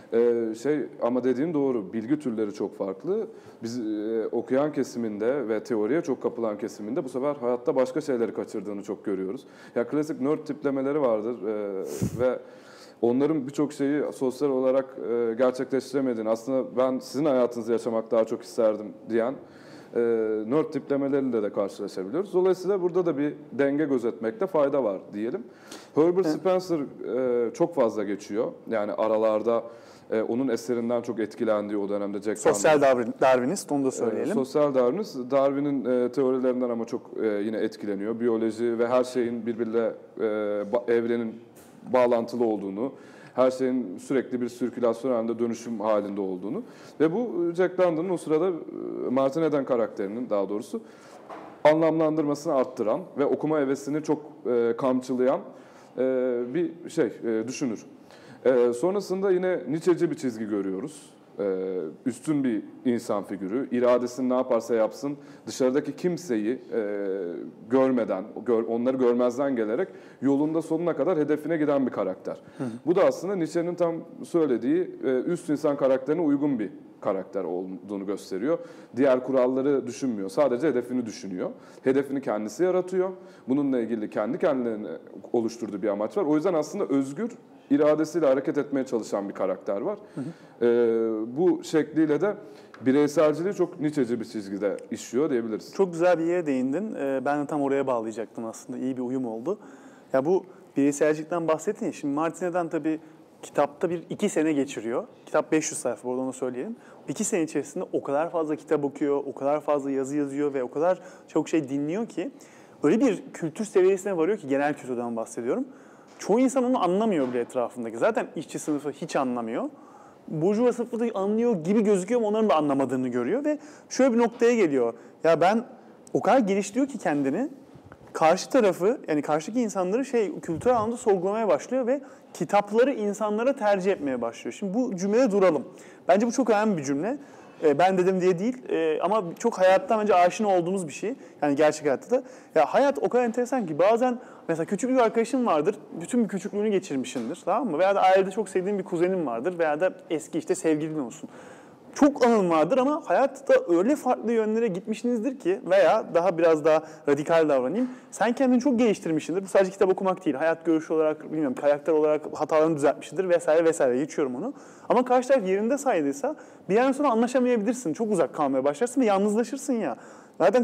[SPEAKER 1] Ama dediğin doğru, bilgi türleri çok farklı. Biz okuyan kesiminde ve teoriye çok kapılan kesiminde bu sefer hayatta başka şeyleri kaçırdığını çok görüyoruz. Ya klasik nerd tiplemeleri vardır ve onların birçok şeyi sosyal olarak gerçekleştiremediğini, aslında ben sizin hayatınızı yaşamak daha çok isterdim diyen nerd tiplemeleriyle de karşılaşabiliyoruz. Dolayısıyla burada da bir denge gözetmekte fayda var diyelim. Herbert Spencer çok fazla geçiyor. Yani aralarda onun eserinden çok etkilendiği o dönemde Jack
[SPEAKER 2] Sosyal Darwinist, onu da söyleyelim.
[SPEAKER 1] Sosyal Darwinist, Darwin'in teorilerinden ama çok yine etkileniyor. Biyoloji ve her şeyin birbiriyle evrenin bağlantılı olduğunu, her şeyin sürekli bir sirkülasyon halinde, dönüşüm halinde olduğunu ve bu Jack London'un o sırada Martin Eden karakterinin daha doğrusu anlamlandırmasını arttıran ve okuma hevesini çok kamçılayan bir düşünür. Sonrasında yine Nietzsche'ci bir çizgi görüyoruz. Üstün bir insan figürü, iradesini ne yaparsa yapsın, dışarıdaki kimseyi görmeden, onları görmezden gelerek yolunda sonuna kadar hedefine giden bir karakter. Bu da aslında Nietzsche'nin tam söylediği üst insan karakterine uygun bir karakter olduğunu gösteriyor. Diğer kuralları düşünmüyor, sadece hedefini düşünüyor. Hedefini kendisi yaratıyor. Bununla ilgili kendi kendilerine oluşturduğu bir amaç var. O yüzden aslında özgür, iradesiyle hareket etmeye çalışan bir karakter var. Bu şekliyle de bireyselciliği çok Nietzsche'ci bir çizgide işliyor diyebiliriz.
[SPEAKER 2] Çok güzel bir yere değindin. Ben de tam oraya bağlayacaktım aslında. İyi bir uyum oldu. Ya bu bireyselcilikten bahsettin ya. Şimdi Martin Eden tabii kitapta 2 sene geçiriyor. Kitap 500 sayfa, burada onu söyleyelim. 2 sene içerisinde o kadar fazla kitap okuyor, o kadar fazla yazı yazıyor ve o kadar çok şey dinliyor ki öyle bir kültür seviyesine varıyor ki, genel kültürden bahsediyorum. Çoğu insan onu anlamıyor bile etrafındaki. Zaten işçi sınıfı hiç anlamıyor. Burjuva sınıfı da anlıyor gibi gözüküyor ama onların da anlamadığını görüyor ve şöyle bir noktaya geliyor. Ya ben o kadar geliştiriyor ki kendini, karşı tarafı, yani karşıdaki insanları kültürel anlamda sorgulamaya başlıyor ve kitapları insanlara tercih etmeye başlıyor. Şimdi bu cümlede duralım. Bence bu çok önemli bir cümle. Ben dedim diye değil ama çok hayatta bence aşina olduğumuz bir şey. Yani gerçek hayatta da. Ya hayat o kadar enteresan ki bazen mesela küçük bir arkadaşın vardır, bütün bir küçüklüğünü geçirmişsindir, tamam mı? Veya da ailede çok sevdiğin bir kuzenin vardır veya da eski işte sevgilin olsun. Çok anın vardır ama hayatta öyle farklı yönlere gitmişsinizdir ki, veya biraz daha radikal davranayım. Sen kendini çok geliştirmişsindir. Bu sadece kitap okumak değil. Hayat görüşü olarak, bilmiyorum, karakter olarak hatalarını düzeltmişsindir vesaire vesaire. Geçiyorum onu. Ama karşı taraf yerinde saydıysa bir yerden sonra anlaşamayabilirsin. Çok uzak kalmaya başlarsın ve yalnızlaşırsın ya. Zaten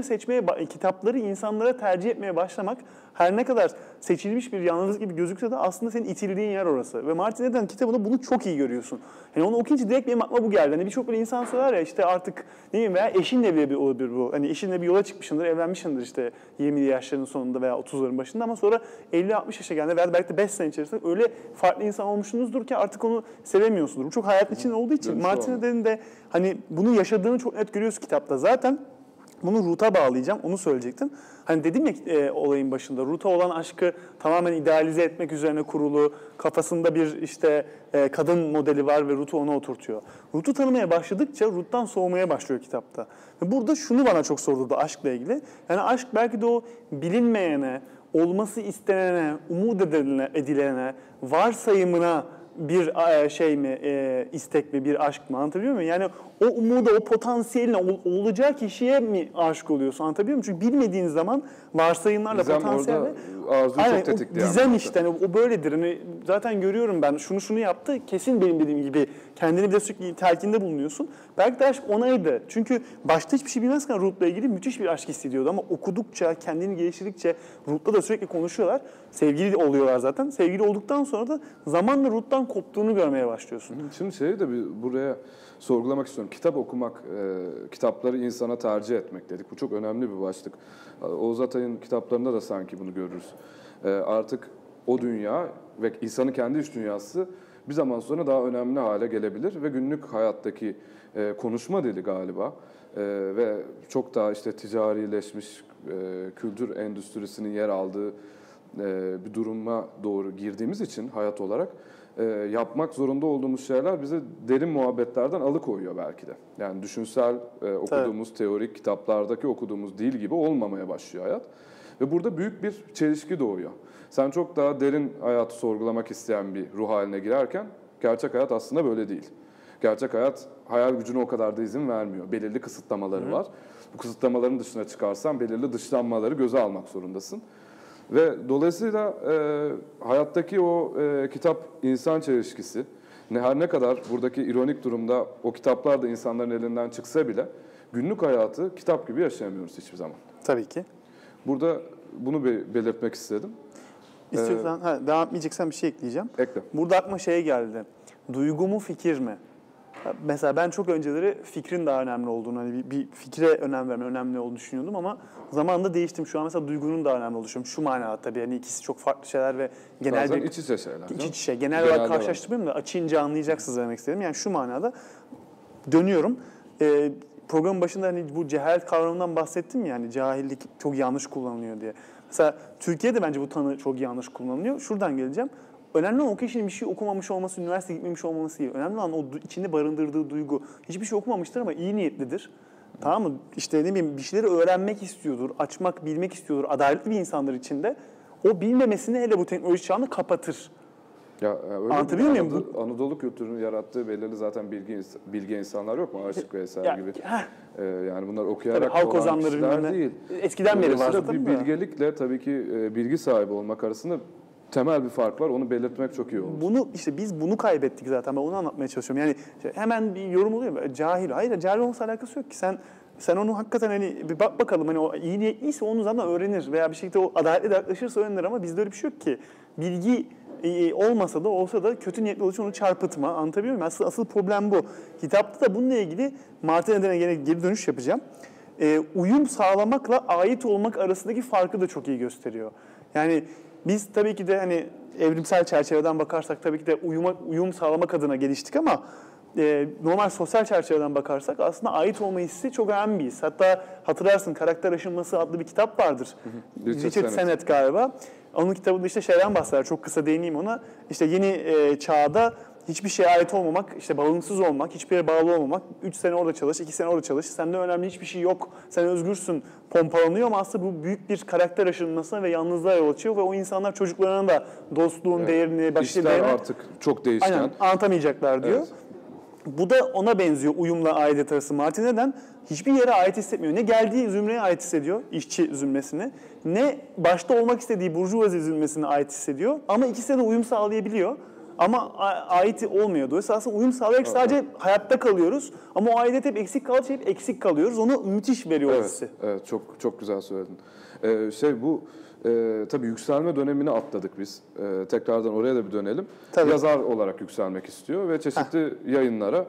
[SPEAKER 2] kitapları insanlara tercih etmeye başlamak, her ne kadar seçilmiş bir yalnızlık gibi gözükse de aslında senin itildiğin yer orası. Ve Martin Eden kitabında bunu çok iyi görüyorsun. Yani onu okuyunca direkt benim aklıma bu geldi. Hani birçok böyle insan söyler ya, işte artık ne bileyim, veya eşinle bile olabilir bu. Hani eşinle bir yola çıkmışsındır, evlenmişsindir işte 20'li yaşlarının sonunda veya 30'ların başında, ama sonra 50-60 yaşa geldiğinde veya belki de 5 sene içerisinde öyle farklı insan olmuşsunuzdur ki artık onu sevemiyorsunuzdur. Bu çok hayatın içinde olduğu için Martin Eden'in de hani bunu yaşadığını çok net görüyoruz kitapta. Zaten bunu Ruth'a bağlayacağım, onu söyleyecektim. Hani dedim ya olayın başında, Ruth'a olan aşkı tamamen idealize etmek üzerine kurulu, kafasında bir işte kadın modeli var ve Ruth'u ona oturtuyor. Ruth'u tanımaya başladıkça Ruth'tan soğumaya başlıyor kitapta. Ve burada şunu bana çok sordu aşkla ilgili. Yani aşk belki de o bilinmeyene, olması istenene, umut edilene, varsayımına bir istek mi, bir aşk mı, anlatabiliyor muyum? Yani o umuda, o potansiyeline, olacağı kişiye mi aşık oluyorsun, anlatabiliyor muyum? Çünkü bilmediğin zaman varsayımlarla,
[SPEAKER 1] Gizem
[SPEAKER 2] potansiyelle...
[SPEAKER 1] orada arzuyu çok
[SPEAKER 2] o
[SPEAKER 1] tetikliyor.
[SPEAKER 2] gizem işte, hani o böyledir. Hani zaten görüyorum ben, şunu yaptı, kesin benim dediğim gibi kendini bir de sürekli telkinde bulunuyorsun. Belki de aşk onaydı. Çünkü başta hiçbir şey bilmezken Ruth'la ilgili müthiş bir aşk hissediyordu ama okudukça, kendini geliştirdikçe, Ruth'la da sürekli konuşuyorlar. Sevgili oluyorlar zaten. Sevgili olduktan sonra da zamanla Ruth'tan koptuğunu görmeye başlıyorsun.
[SPEAKER 1] Şimdi şeyi de buraya sorgulamak istiyorum. Kitap okumak, kitapları insana tercih etmek dedik. Bu çok önemli bir başlık. Oğuz Atay'ın kitaplarında da sanki bunu görürüz. Artık o dünya ve insanın kendi iç dünyası bir zaman sonra daha önemli hale gelebilir ve günlük hayattaki konuşma dili galiba ve çok daha işte ticarileşmiş kültür endüstrisinin yer aldığı bir duruma doğru girdiğimiz için hayat olarak yapmak zorunda olduğumuz şeyler bizi derin muhabbetlerden alıkoyuyor belki de. Yani düşünsel okuduğumuz, teorik kitaplardaki okuduğumuz dil gibi olmamaya başlıyor hayat. Ve burada büyük bir çelişki doğuyor. Sen çok daha derin hayatı sorgulamak isteyen bir ruh haline girerken gerçek hayat aslında böyle değil. Gerçek hayat hayal gücüne o kadar da izin vermiyor. Belirli kısıtlamaları var. Bu kısıtlamaların dışına çıkarsan belirli dışlanmaları göze almak zorundasın. Ve dolayısıyla hayattaki o kitap-insan çelişkisi, her ne kadar buradaki ironik durumda o kitaplar da insanların elinden çıksa bile günlük hayatı kitap gibi yaşayamıyoruz hiçbir zaman.
[SPEAKER 2] Tabii ki.
[SPEAKER 1] Burada bunu belirtmek istedim.
[SPEAKER 2] İstiyorsan, devam etmeyeceksen bir şey ekleyeceğim.
[SPEAKER 1] Ekle.
[SPEAKER 2] Burada aklıma geldi. Duygu mu, fikir mi? Mesela ben çok önceleri fikrin daha önemli olduğunu, hani bir fikre önem verme önemli olduğunu düşünüyordum ama zamanında değiştim. Şu an mesela duygunun daha önemli olduğunu düşünüyorum. Şu manada tabii, yani ikisi çok farklı şeyler ve genel
[SPEAKER 1] Bazen
[SPEAKER 2] bir...
[SPEAKER 1] iç içe şeyler.
[SPEAKER 2] İç içe. Genel olarak karşılaştırmayayım da açınca anlayacaksınız demek istedim. Yani şu manada dönüyorum. Programın başında hani bu cehalet kavramından bahsettim ya, hani cahillik çok yanlış kullanılıyor diye. Mesela Türkiye'de bence bu tanı çok yanlış kullanılıyor. Şuradan geleceğim. Önemli olan o kişinin bir şey okumamış olması, üniversite gitmemiş olması değil. Önemli olan o içinde barındırdığı duygu. Hiçbir şey okumamıştır ama iyi niyetlidir. Tamam mı? İşte ne bileyim, bir şeyleri öğrenmek istiyordur, açmak, bilmek istiyordur. Adaletli bir insanlar içinde. O bilmemesini hele bu teknoloji çağını kapatır.
[SPEAKER 1] Ya öyle
[SPEAKER 2] anlatabiliyor muyum?
[SPEAKER 1] Anadolu kültürünün yarattığı belirli zaten bilgi insanlar yok mu? Aşık Veysel gibi. Yani bunlar okuyarak
[SPEAKER 2] halk
[SPEAKER 1] olan
[SPEAKER 2] ozanları
[SPEAKER 1] kişiler değil.
[SPEAKER 2] Eskiden beri var zaten.
[SPEAKER 1] Bir bilgelikle tabii ki bilgi sahibi olmak arasında temel bir fark var. Onu belirtmek çok iyi oldu.
[SPEAKER 2] Biz bunu kaybettik zaten. Ben onu anlatmaya çalışıyorum. Yani hemen bir yorum oluyor. Cahil. Hayır, cahil olmasına alakası yok ki. Sen onu hakikaten hani bir bak bakalım, hani o iyi niyetliyse onu zaten öğrenir veya bir şekilde o adaletle yaklaşırsa öğrenir ama bizde öyle bir şey yok ki. Bilgi olmasa da olsa da kötü niyetli olduğu için onu çarpıtma. Anlatabiliyor muyum? Asıl problem bu. Kitapta da bununla ilgili Martin Eden'e geri dönüş yapacağım. Uyum sağlamakla ait olmak arasındaki farkı da çok iyi gösteriyor. Yani biz tabii ki de hani evrimsel çerçeveden bakarsak tabii ki de uyum sağlamak adına geliştik ama normal sosyal çerçeveden bakarsak aslında ait olma hissi çok önemli bir his. Hatta hatırlarsın Karakter Aşınması adlı bir kitap vardır. Richard Sennett galiba. Onun kitabında işte şeyden bahseder. Çok kısa değineyim ona. İşte yeni çağda hiçbir şeye ait olmamak, işte bağımsız olmak, hiçbir yere bağlı olmamak, 3 sene orada çalış, 2 sene orada çalış, sende önemli hiçbir şey yok, sen özgürsün pompalanıyor ama aslında bu büyük bir karakter aşınmasına ve yalnızlığa yol açıyor ve o insanlar çocuklarına da dostluğun değerini, başka değerini
[SPEAKER 1] artık çok değişken.
[SPEAKER 2] Aynen, anlatamayacaklar diyor. Evet. Bu da ona benziyor uyumla aidiyet arası. Martin Eden hiçbir yere ait hissetmiyor. Ne geldiği zümreye ait hissediyor, işçi zümresine, ne başta olmak istediği burjuvazi zümresine ait hissediyor. Ama ikisine de uyum sağlayabiliyor. Ama ait olmuyor. Dolayısıyla aslında uyum sağlayarak sadece hayatta kalıyoruz. Ama o aidiyet hep eksik kaldığı hep eksik kalıyoruz. Onu müthiş veriyor hissi.
[SPEAKER 1] Evet, çok güzel söyledin. Tabii yükselme dönemini atladık biz. Tekrardan oraya da bir dönelim. Tabii. Yazar olarak yükselmek istiyor ve çeşitli yayınlara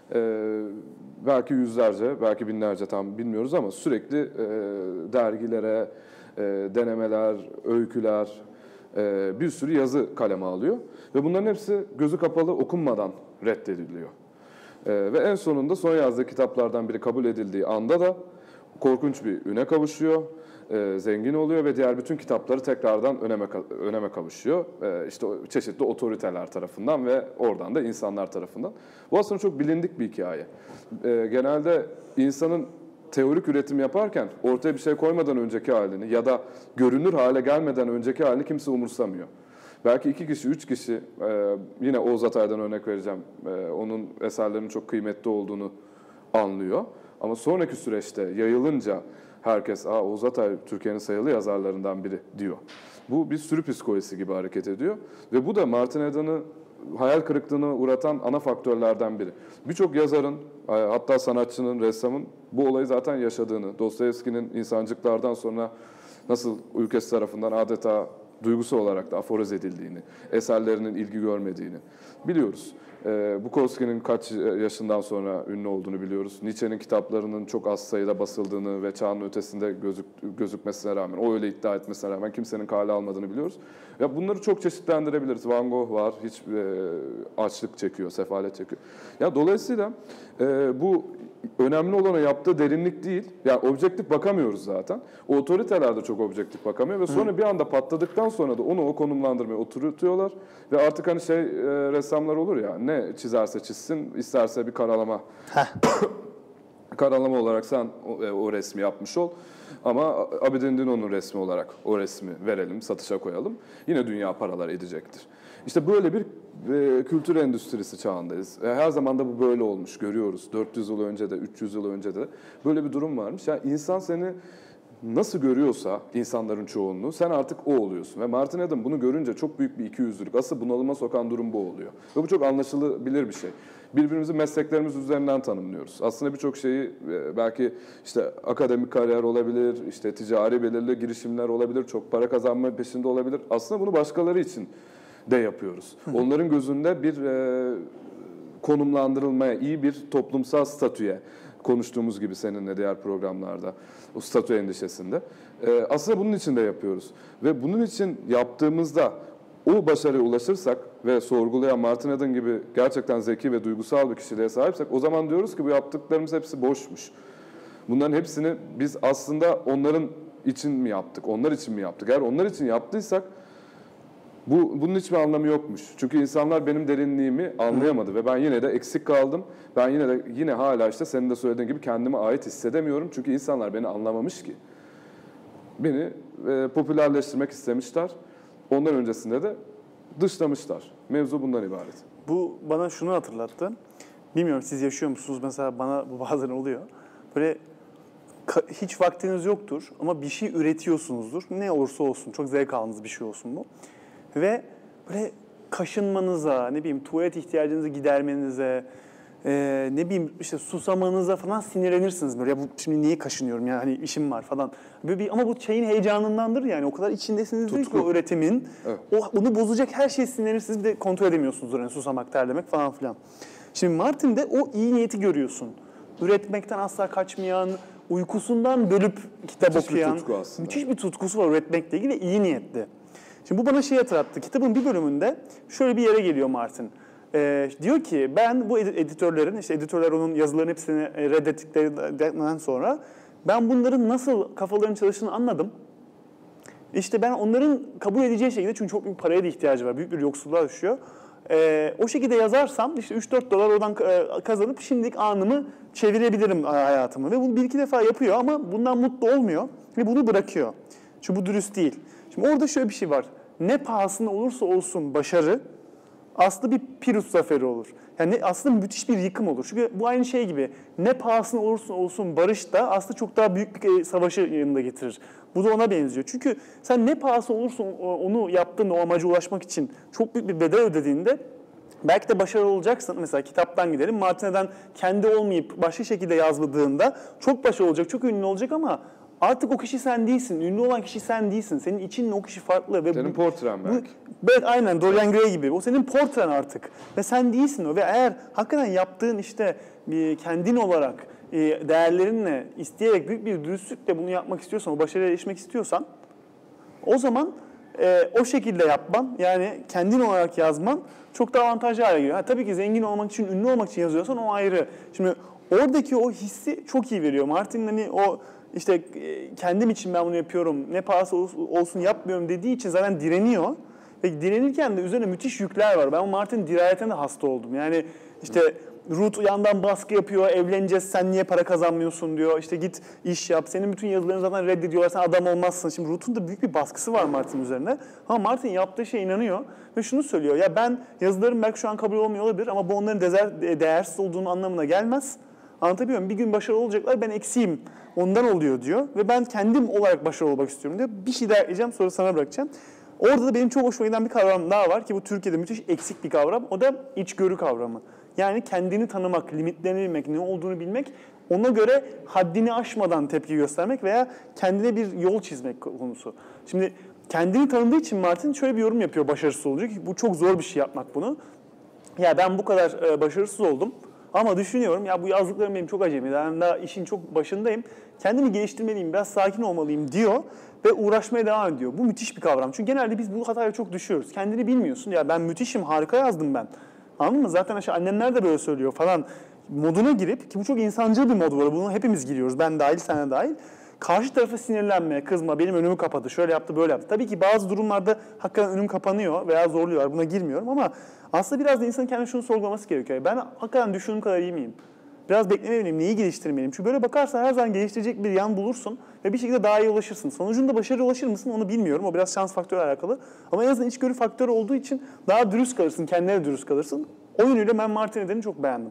[SPEAKER 1] belki yüzlerce, belki binlerce tam bilmiyoruz ama sürekli dergilere, denemeler, öyküler, bir sürü yazı kaleme alıyor. Ve bunların hepsi gözü kapalı okunmadan reddediliyor. Ve en sonunda son yazdığı kitaplardan biri kabul edildiği anda da korkunç bir üne kavuşuyor. Zengin oluyor ve diğer bütün kitapları tekrardan öneme kavuşuyor. İşte çeşitli otoriteler tarafından ve oradan da insanlar tarafından. Bu aslında çok bilindik bir hikaye. Genelde insanın teorik üretim yaparken ortaya bir şey koymadan önceki halini ya da görünür hale gelmeden önceki halini kimse umursamıyor. Belki 2 kişi, 3 kişi, yine Oğuz Atay'dan örnek vereceğim, onun eserlerinin çok kıymetli olduğunu anlıyor. Ama sonraki süreçte yayılınca herkes Oğuz Atay Türkiye'nin sayılı yazarlarından biri diyor. Bu bir sürü psikolojisi gibi hareket ediyor. Ve bu da Martin Eden'ı hayal kırıklığına uğratan ana faktörlerden biri. Birçok yazarın, hatta sanatçının, ressamın bu olayı zaten yaşadığını, Dostoyevski'nin insancıklardan sonra nasıl ülkesi tarafından adeta duygusal olarak da aforoz edildiğini, eserlerinin ilgi görmediğini biliyoruz. Bukowski'nin kaç yaşından sonra ünlü olduğunu biliyoruz. Nietzsche'nin kitaplarının çok az sayıda basıldığını ve çağın ötesinde gözükmesine rağmen, o öyle iddia etmesine rağmen kimsenin kale almadığını biliyoruz. Ya bunları çok çeşitlendirebiliriz. Van Gogh var, hiç açlık çekiyor, sefalet çekiyor. Ya dolayısıyla bu önemli olan yaptığı derinlik değil. Yani objektif bakamıyoruz zaten. O otoriteler de çok objektif bakamıyor ve sonra bir anda patladıktan sonra da onu o konumlandırmaya oturtuyorlar ve artık hani ressamlar olur ya, ne çizerse çizsin, isterse bir karalama karalama olarak sen o resmi yapmış ol ama Abidin Dino'nun resmi olarak o resmi verelim, satışa koyalım. Yine dünya paralar edecektir. İşte böyle bir kültür endüstrisi çağındayız. Her zaman da bu böyle olmuş, görüyoruz. 400 yıl önce de, 300 yıl önce de böyle bir durum varmış. Yani insan seni nasıl görüyorsa, insanların çoğunluğu, sen artık o oluyorsun. Ve Martin Eden bunu görünce çok büyük bir ikiyüzlülük. Asıl bunalıma sokan durum bu oluyor. Ve bu çok anlaşılabilir bir şey. Birbirimizi mesleklerimiz üzerinden tanımlıyoruz. Aslında birçok şeyi belki işte akademik kariyer olabilir, işte ticari belirli girişimler olabilir, çok para kazanma peşinde olabilir. Aslında bunu başkaları için de yapıyoruz. Onların gözünde bir konumlandırılmaya, iyi bir toplumsal statüye, konuştuğumuz gibi seninle diğer programlarda, o statü endişesinde. Aslında bunun için de yapıyoruz. Ve bunun için yaptığımızda o başarıya ulaşırsak ve sorgulayan Martin Eden gibi gerçekten zeki ve duygusal bir kişiliğe sahipsek, o zaman diyoruz ki bu yaptıklarımız hepsi boşmuş. Bunların hepsini biz aslında onların için mi yaptık, onlar için mi yaptık? Eğer onlar için yaptıysak bunun hiçbir anlamı yokmuş. Çünkü insanlar benim derinliğimi anlayamadı ve ben yine de eksik kaldım. Ben yine hala işte senin de söylediğin gibi kendime ait hissedemiyorum. Çünkü insanlar beni anlamamış ki. Beni popülerleştirmek istemişler. Ondan öncesinde de dışlamışlar. Mevzu bundan ibaret.
[SPEAKER 2] Bu bana şunu hatırlattı. Bilmiyorum siz yaşıyor musunuz? Mesela bana bu bazen oluyor. Böyle hiç vaktiniz yoktur ama bir şey üretiyorsunuzdur. Ne olursa olsun. Çok zevk aldığınız bir şey olsun bu. Ve böyle kaşınmanıza, ne bileyim tuvalet ihtiyacınızı gidermenize, ne bileyim işte susamanıza falan sinirlenirsiniz böyle. Ya bu şimdi niye kaşınıyorum ya hani işim var falan. Böyle ama bu şeyin heyecanındandır yani o kadar içindesinizdir ki o üretimin.
[SPEAKER 1] Evet.
[SPEAKER 2] Onu bozacak her şeye sinirlenirsiniz bir de kontrol edemiyorsunuz yani susamak, terlemek falan filan. Şimdi Martin'de o iyi niyeti görüyorsun. Üretmekten asla kaçmayan, uykusundan bölüp kitap
[SPEAKER 1] Müthiş bir
[SPEAKER 2] okuyan,
[SPEAKER 1] tutku aslında.
[SPEAKER 2] müthiş bir tutkusu var üretmekle ilgili ve iyi niyetli. Şimdi bu bana şey hatırlattı. Kitabın bir bölümünde şöyle bir yere geliyor Martin. Diyor ki ben bu editörlerin, işte editörler onun yazılarının hepsini reddettiklerinden sonra ben bunların nasıl kafalarının çalıştığını anladım. İşte ben onların kabul edeceği şekilde çünkü çok büyük paraya da ihtiyacı var. Büyük bir yoksulluğa düşüyor. O şekilde yazarsam işte 3-4 dolar oradan kazanıp şimdilik anımı çevirebilirim hayatımı. Ve bunu bir iki defa yapıyor ama bundan mutlu olmuyor ve bunu bırakıyor. Çünkü bu dürüst değil. Şimdi orada şöyle bir şey var. Ne pahasına olursa olsun başarı aslında bir Pirus zaferi olur. Yani aslında müthiş bir yıkım olur. Çünkü bu aynı şey gibi ne pahasına olursa olsun barış da aslında çok daha büyük bir savaşı yanında getirir. Bu da ona benziyor. Çünkü sen ne pahasına olursa onu yaptığın o amaca ulaşmak için çok büyük bir bedel ödediğinde belki de başarılı olacaksın. Mesela kitaptan gidelim. Martin'den kendi olmayıp başka şekilde yazmadığında çok başarılı olacak, çok ünlü olacak ama artık o kişi sen değilsin. Ünlü olan kişi sen değilsin. Senin içinle o kişi farklı. Ve
[SPEAKER 1] Senin portren belki.
[SPEAKER 2] Evet aynen Dorian Gray gibi. O senin portren artık. Ve sen değilsin o. Ve eğer hakikaten yaptığın işte kendin olarak değerlerinle isteyerek büyük bir dürüstlükle bunu yapmak istiyorsan, o başarıya erişmek istiyorsan o zaman o şekilde yapman yani kendin olarak yazman çok daha avantajlı hale geliyor. Tabii ki zengin olmak için, ünlü olmak için yazıyorsan o ayrı. Şimdi oradaki o hissi çok iyi veriyor. Martin hani o işte kendim için ben bunu yapıyorum, ne pahası olsun yapmıyorum dediği için zaten direniyor. Ve direnirken de üzerine müthiş yükler var. Ben o Martin'in dirayetine de hasta oldum. Yani işte Ruth yandan baskı yapıyor, evleneceğiz, sen niye para kazanmıyorsun diyor. İşte git iş yap, senin bütün yazılarını zaten reddediyorlar, sen adam olmazsın. Şimdi Ruth'un da büyük bir baskısı var Martin üzerine. Ama Martin yaptığı şeye inanıyor ve şunu söylüyor. Ya ben yazılarım belki şu an kabul olmuyor olabilir ama bu onların değersiz olduğunu anlamına gelmez. Anlatabiliyor muyum? Bir gün başarılı olacaklar, ben eksiğim. Ondan oluyor diyor ve ben kendim olarak başarılı olmak istiyorum diyor. Bir şey daha ekleyeceğim, sonra sana bırakacağım. Orada da benim çok hoşuma giden bir kavram daha var ki bu Türkiye'de müthiş eksik bir kavram. O da içgörü kavramı. Yani kendini tanımak, limitlerini bilmek, ne olduğunu bilmek, ona göre haddini aşmadan tepki göstermek veya kendine bir yol çizmek konusu. Şimdi kendini tanıdığı için Martin şöyle bir yorum yapıyor başarısız olunca ki bu çok zor bir şey yapmak bunu. Ya ben bu kadar başarısız oldum. Ama düşünüyorum ya bu yazdıklarım benim çok acemi. Ben daha işin çok başındayım. Kendimi geliştirmeliyim, biraz sakin olmalıyım diyor ve uğraşmaya devam ediyor. Bu müthiş bir kavram. Çünkü genelde biz bu hataya çok düşüyoruz. Kendini bilmiyorsun. Ya ben müthişim, harika yazdım ben. Anladın mı? Zaten işte annemler de böyle söylüyor falan. Moduna girip ki bu çok insancıl bir mod var. Bunu hepimiz giriyoruz. Ben dahil, sen de dahil. Karşı tarafa sinirlenme, kızma, benim önümü kapadı, şöyle yaptı, böyle yaptı. Tabii ki bazı durumlarda hakikaten önüm kapanıyor veya zorluyorlar. Buna girmiyorum ama aslında biraz da insanın kendine şunu sorgulaması gerekiyor. Ben hakikaten düşündüğüm kadar iyi miyim? Biraz beklemeliyim, neyi geliştirmeliyim? Çünkü böyle bakarsan her zaman geliştirecek bir yan bulursun ve bir şekilde daha iyi ulaşırsın. Sonucunda başarıya ulaşır mısın onu bilmiyorum. O biraz şans faktörüyle alakalı. Ama en azından içgörü faktörü olduğu için daha dürüst kalırsın, kendine dürüst kalırsın. O yönüyle ben Martin Eden'i çok beğendim.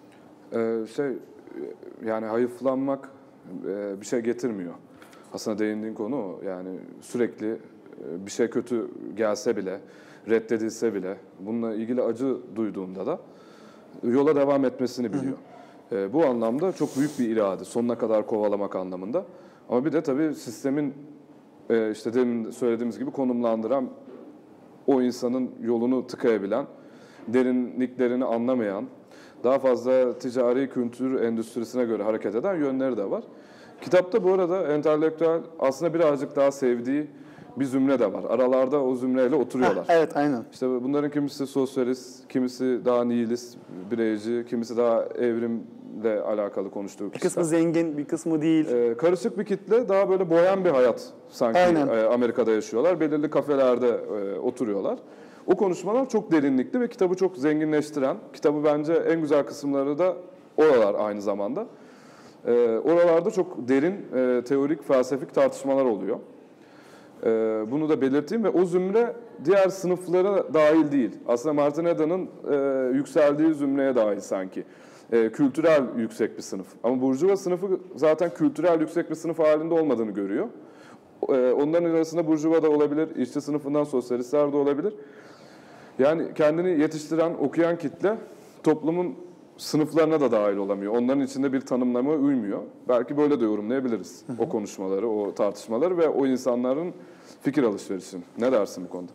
[SPEAKER 1] Yani hayıflanmak bir şey getirmiyor. Aslında değindiğin konu o. Yani sürekli bir şey kötü gelse bile, reddedilse bile, bununla ilgili acı duyduğunda da yola devam etmesini biliyor. Bu anlamda çok büyük bir irade, sonuna kadar kovalamak anlamında. Ama bir de tabii sistemin işte demin söylediğimiz gibi konumlandıran, o insanın yolunu tıkayabilen, derinliklerini anlamayan, daha fazla ticari kültür endüstrisine göre hareket eden yönleri de var. Kitapta bu arada entelektüel aslında birazcık daha sevdiği bir zümre de var. Aralarda o zümreyle oturuyorlar.
[SPEAKER 2] Evet, aynen.
[SPEAKER 1] İşte bunların kimisi sosyalist, kimisi daha nihilist, bireyci, kimisi daha evrimle alakalı konuştuğu
[SPEAKER 2] Bir kısmı zengin, bir kısmı değil.
[SPEAKER 1] Karışık bir kitle, daha böyle boyan bir hayat sanki Amerika'da yaşıyorlar. Belirli kafelerde oturuyorlar. O konuşmalar çok derinlikli ve kitabı çok zenginleştiren, kitabı bence en güzel kısımları da oralar aynı zamanda. Oralarda çok derin teorik, felsefik tartışmalar oluyor. Bunu da belirteyim ve o zümre diğer sınıflara dahil değil. Aslında Martin Eden'ın yükseldiği zümreye dahil sanki. Kültürel yüksek bir sınıf. Ama Burjuva sınıfı zaten kültürel yüksek bir sınıf halinde olmadığını görüyor. Onların arasında Burjuva da olabilir, işçi sınıfından sosyalistler de olabilir. Yani kendini yetiştiren, okuyan kitle toplumun sınıflarına da dahil olamıyor. Onların içinde bir tanımlama uymuyor. Belki böyle de yorumlayabiliriz o konuşmaları, o tartışmaları ve o insanların fikir alışverişini. Ne dersin bu konuda?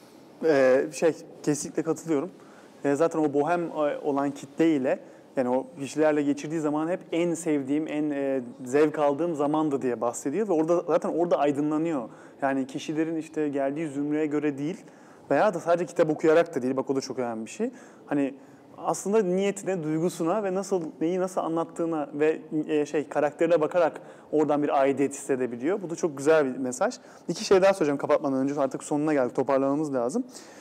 [SPEAKER 2] Kesinlikle katılıyorum. Zaten o bohem olan kitleyle, yani o kişilerle geçirdiği zaman hep en sevdiğim, en zevk aldığım zamandı diye bahsediyor ve orada aydınlanıyor. Yani kişilerin işte geldiği zümreye göre değil veya da sadece kitap okuyarak da değil. Bak o da çok önemli bir şey. Hani aslında niyetine, duygusuna ve neyi nasıl anlattığına ve karakterine bakarak oradan bir aidiyet hissedebiliyor. Bu da çok güzel bir mesaj. 2 şey daha söyleyeceğim kapatmadan önce. Artık sonuna geldik. Toparlamamız lazım.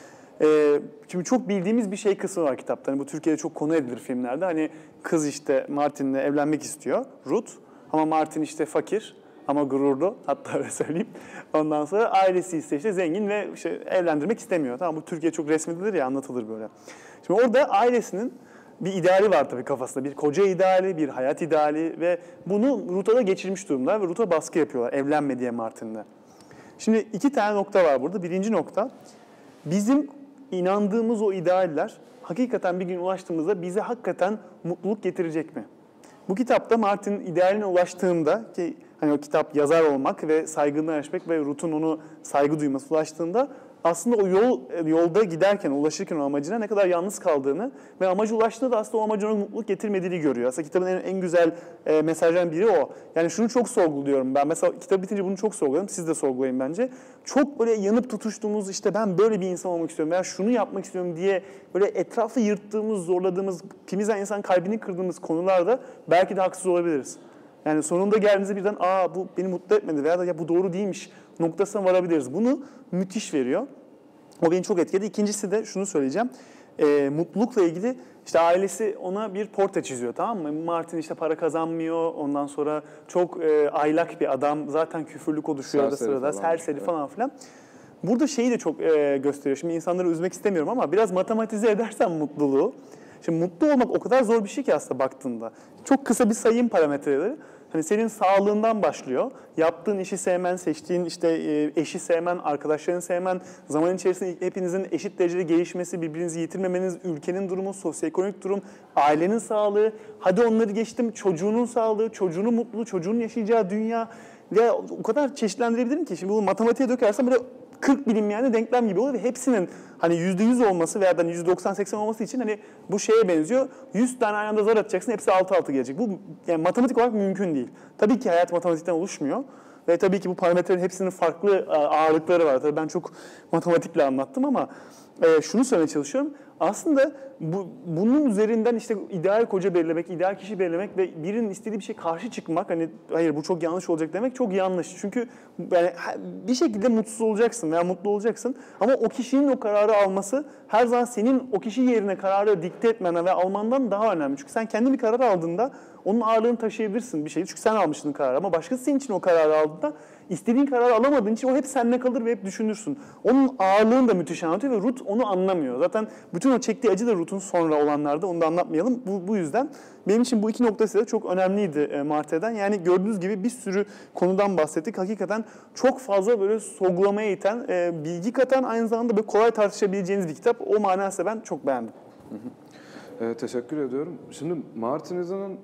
[SPEAKER 2] Şimdi çok bildiğimiz bir şey kısmı var kitapta. Hani bu Türkiye'de çok konu edilir filmlerde. Hani kız işte Martin'le evlenmek istiyor, Ruth. Ama Martin işte fakir ama gururlu. Hatta öyle söyleyeyim. Ondan sonra ailesi ise işte zengin ve evlendirmek istemiyor. Tamam, bu Türkiye çok resmedilir ya, anlatılır böyle. Şimdi orada ailesinin bir ideali var tabii kafasında. Bir koca ideali, bir hayat ideali ve bunu Ruth'a da geçirmiş durumda ve Ruth'a baskı yapıyorlar evlenme diye Martin'le. Şimdi 2 tane nokta var burada. Birinci nokta, bizim inandığımız o idealler hakikaten bir gün ulaştığımızda bize hakikaten mutluluk getirecek mi? Bu kitapta Martin idealine ulaştığında, ki hani o kitap yazar olmak ve saygınlığa erişmek ve Ruth'un onu saygı duyması ulaştığında aslında o yolda giderken, ulaşırken o amacına ne kadar yalnız kaldığını ve amaca ulaştığında da aslında o amacına mutluluk getirmediğini görüyor. Aslında kitabın en güzel mesajlarından biri o. Yani şunu çok sorguluyorum ben. Mesela kitap bitince bunu çok sorguluyorum. Siz de sorgulayın bence. Çok böyle yanıp tutuştuğumuz, işte ben böyle bir insan olmak istiyorum veya şunu yapmak istiyorum diye böyle etrafı yırttığımız, zorladığımız, kimizden insan kalbini kırdığımız konularda belki de haksız olabiliriz. Yani sonunda geldiğinizde birden bu beni mutlu etmedi veya da ya bu doğru değilmiş noktasına varabiliriz. Bunu müthiş veriyor. O beni çok etkiledi. İkincisi de şunu söyleyeceğim. Mutlulukla ilgili işte ailesi ona bir portre çiziyor, tamam mı? Martin işte para kazanmıyor. Ondan sonra çok aylak bir adam. Zaten küfürlü konuşuyor arada sırada. Serseri falan filan. Burada şeyi de çok gösteriyor. Şimdi insanları üzmek istemiyorum ama biraz matematize edersen mutluluğu. Şimdi mutlu olmak o kadar zor bir şey ki aslında baktığında. Çok kısa bir sayayım parametreleri. Hani senin sağlığından başlıyor. Yaptığın işi sevmen, seçtiğin işte eşi sevmen, arkadaşlarını sevmen, zaman içerisinde hepinizin eşit derecede gelişmesi, birbirinizi yitirmemeniz, ülkenin durumu, sosyoekonomik durum, ailenin sağlığı, hadi onları geçtim, çocuğunun sağlığı, çocuğunun mutluluğu, çocuğun yaşayacağı dünya ve o kadar çeşitlendirebilirim ki şimdi bu matematiğe dökersen böyle 40 bilinmeyen denklem gibi olur ve hepsinin hani %100 olması veya da %90-80 olması için hani bu şeye benziyor. 100 tane aynı anda zar atacaksın, hepsi 6-6 gelecek. Bu yani matematik olarak mümkün değil. Tabii ki hayat matematikten oluşmuyor ve tabii ki bu parametrelerin hepsinin farklı ağırlıkları var. Tabii ben çok matematikle anlattım ama şunu söylemeye çalışıyorum. Aslında bunun üzerinden işte ideal koca belirlemek, ideal kişi belirlemek ve birinin istediği bir şey karşı çıkmak, hani hayır bu çok yanlış olacak demek çok yanlış. Çünkü yani bir şekilde mutsuz olacaksın veya mutlu olacaksın ama o kişinin o kararı alması her zaman senin o kişi yerine kararı dikte etmene ve almandan daha önemli. Çünkü sen kendi bir karar aldığında onun ağırlığını taşıyabilirsin bir şey. Çünkü sen almışsın kararı ama başkası senin için o kararı aldığında İstediğin kararı alamadığın için o hep seninle kalır ve hep düşünürsün. Onun ağırlığını da müthiş anlatıyor ve Ruth onu anlamıyor. Zaten bütün o çektiği acı da Ruth'un sonra olanlarda, onu da anlatmayalım. Bu yüzden benim için bu 2 noktası da çok önemliydi Marte'den. Yani gördüğünüz gibi bir sürü konudan bahsettik. Hakikaten çok fazla böyle sorgulamaya iten, bilgi katan, aynı zamanda böyle kolay tartışabileceğiniz bir kitap. O manasıyla ben çok beğendim.
[SPEAKER 1] Teşekkür ediyorum. Şimdi Martin Ezen'in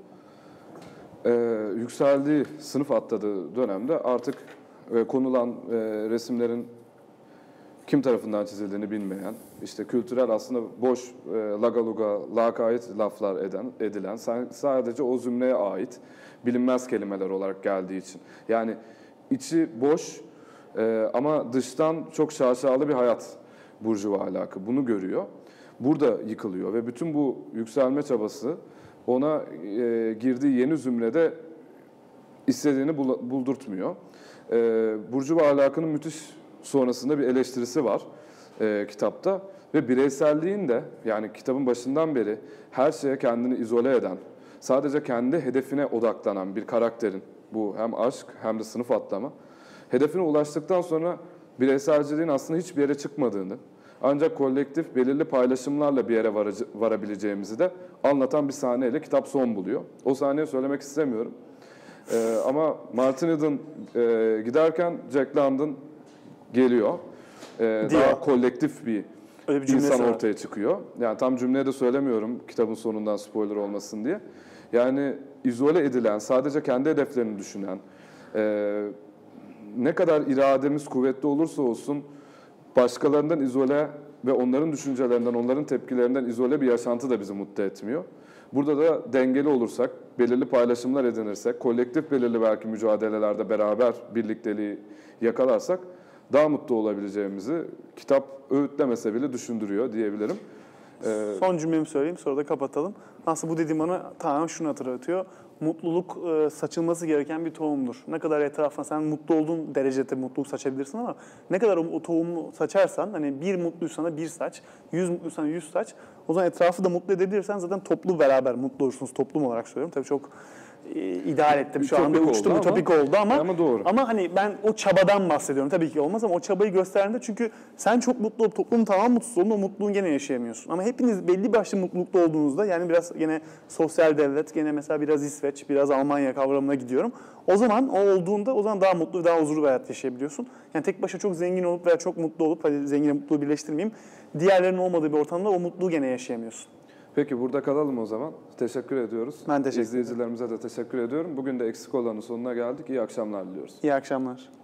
[SPEAKER 1] yükseldiği, sınıf atladığı dönemde artık konulan resimlerin kim tarafından çizildiğini bilmeyen, işte kültürel aslında boş, lagaluga, lakayt laflar edilen, sadece o zümreye ait bilinmez kelimeler olarak geldiği için. Yani içi boş ama dıştan çok şaşalı bir hayat burjuva ahlakı. Bunu görüyor. Burada yıkılıyor ve bütün bu yükselme çabası ona girdiği yeni zümrede istediğini buldurtmuyor. Burjuva ahlakının müthiş sonrasında bir eleştirisi var kitapta ve bireyselliğin de, yani kitabın başından beri her şeye kendini izole eden, sadece kendi hedefine odaklanan bir karakterin, bu hem aşk hem de sınıf atlama, hedefine ulaştıktan sonra bireyselciliğin aslında hiçbir yere çıkmadığını, ancak kolektif belirli paylaşımlarla bir yere varabileceğimizi de anlatan bir sahneyle kitap son buluyor. O sahneyi söylemek istemiyorum. Ama Martin Eden giderken Jack London geliyor. Daha kolektif bir
[SPEAKER 2] Öyle bir cümlesi
[SPEAKER 1] insan
[SPEAKER 2] var.
[SPEAKER 1] ortaya çıkıyor. Yani tam cümleye de söylemiyorum kitabın sonundan spoiler olmasın diye. Yani izole edilen, sadece kendi hedeflerini düşünen, ne kadar irademiz kuvvetli olursa olsun başkalarından izole ve onların düşüncelerinden, onların tepkilerinden izole bir yaşantı da bizi mutlu etmiyor. Burada da dengeli olursak, belirli paylaşımlar edinirsek, kolektif belirli belki mücadelelerde beraber birlikteliği yakalarsak daha mutlu olabileceğimizi kitap öğütlemese bile düşündürüyor diyebilirim.
[SPEAKER 2] Son cümlemi söyleyeyim, sonra da kapatalım. Aslında bu dediğim bana tamamen şunu hatırlatıyor. Mutluluk saçılması gereken bir tohumdur. Ne kadar etrafına sen mutlu olduğun derecede mutluluk saçabilirsin ama ne kadar o tohumu saçarsan, hani bir mutluysan da bir saç, 100 mutluysan 100 saç, o zaman etrafı da mutlu edebilirsen zaten toplu beraber mutlu olursunuz. Toplum olarak söylüyorum. Tabii çok ideal ettim şu anda, uçtum, ütopik oldu ama
[SPEAKER 1] doğru.
[SPEAKER 2] ama hani ben o çabadan bahsediyorum. Tabii ki olmaz ama o çabayı gösterdiğinde, çünkü sen çok mutlu olup toplumun tamam mutsuz olduğunda o mutluluğu gene yaşayamıyorsun. Ama hepiniz belli başlı mutlulukta olduğunuzda, yani biraz gene sosyal devlet, gene mesela biraz İsveç, biraz Almanya kavramına gidiyorum. O zaman o olduğunda, o zaman daha mutlu, daha huzurlu bir hayat yaşayabiliyorsun. Yani tek başına çok zengin olup veya çok mutlu olup, hadi zenginle mutluluğu birleştirmeyeyim, diğerlerinin olmadığı bir ortamda o mutluluğu gene yaşayamıyorsun.
[SPEAKER 1] Peki burada kalalım o zaman. Teşekkür ediyoruz.
[SPEAKER 2] Ben teşekkür ederim.
[SPEAKER 1] İzleyicilerimize de teşekkür ediyorum. Bugün de eksik olanın sonuna geldik. İyi akşamlar diliyoruz.
[SPEAKER 2] İyi akşamlar.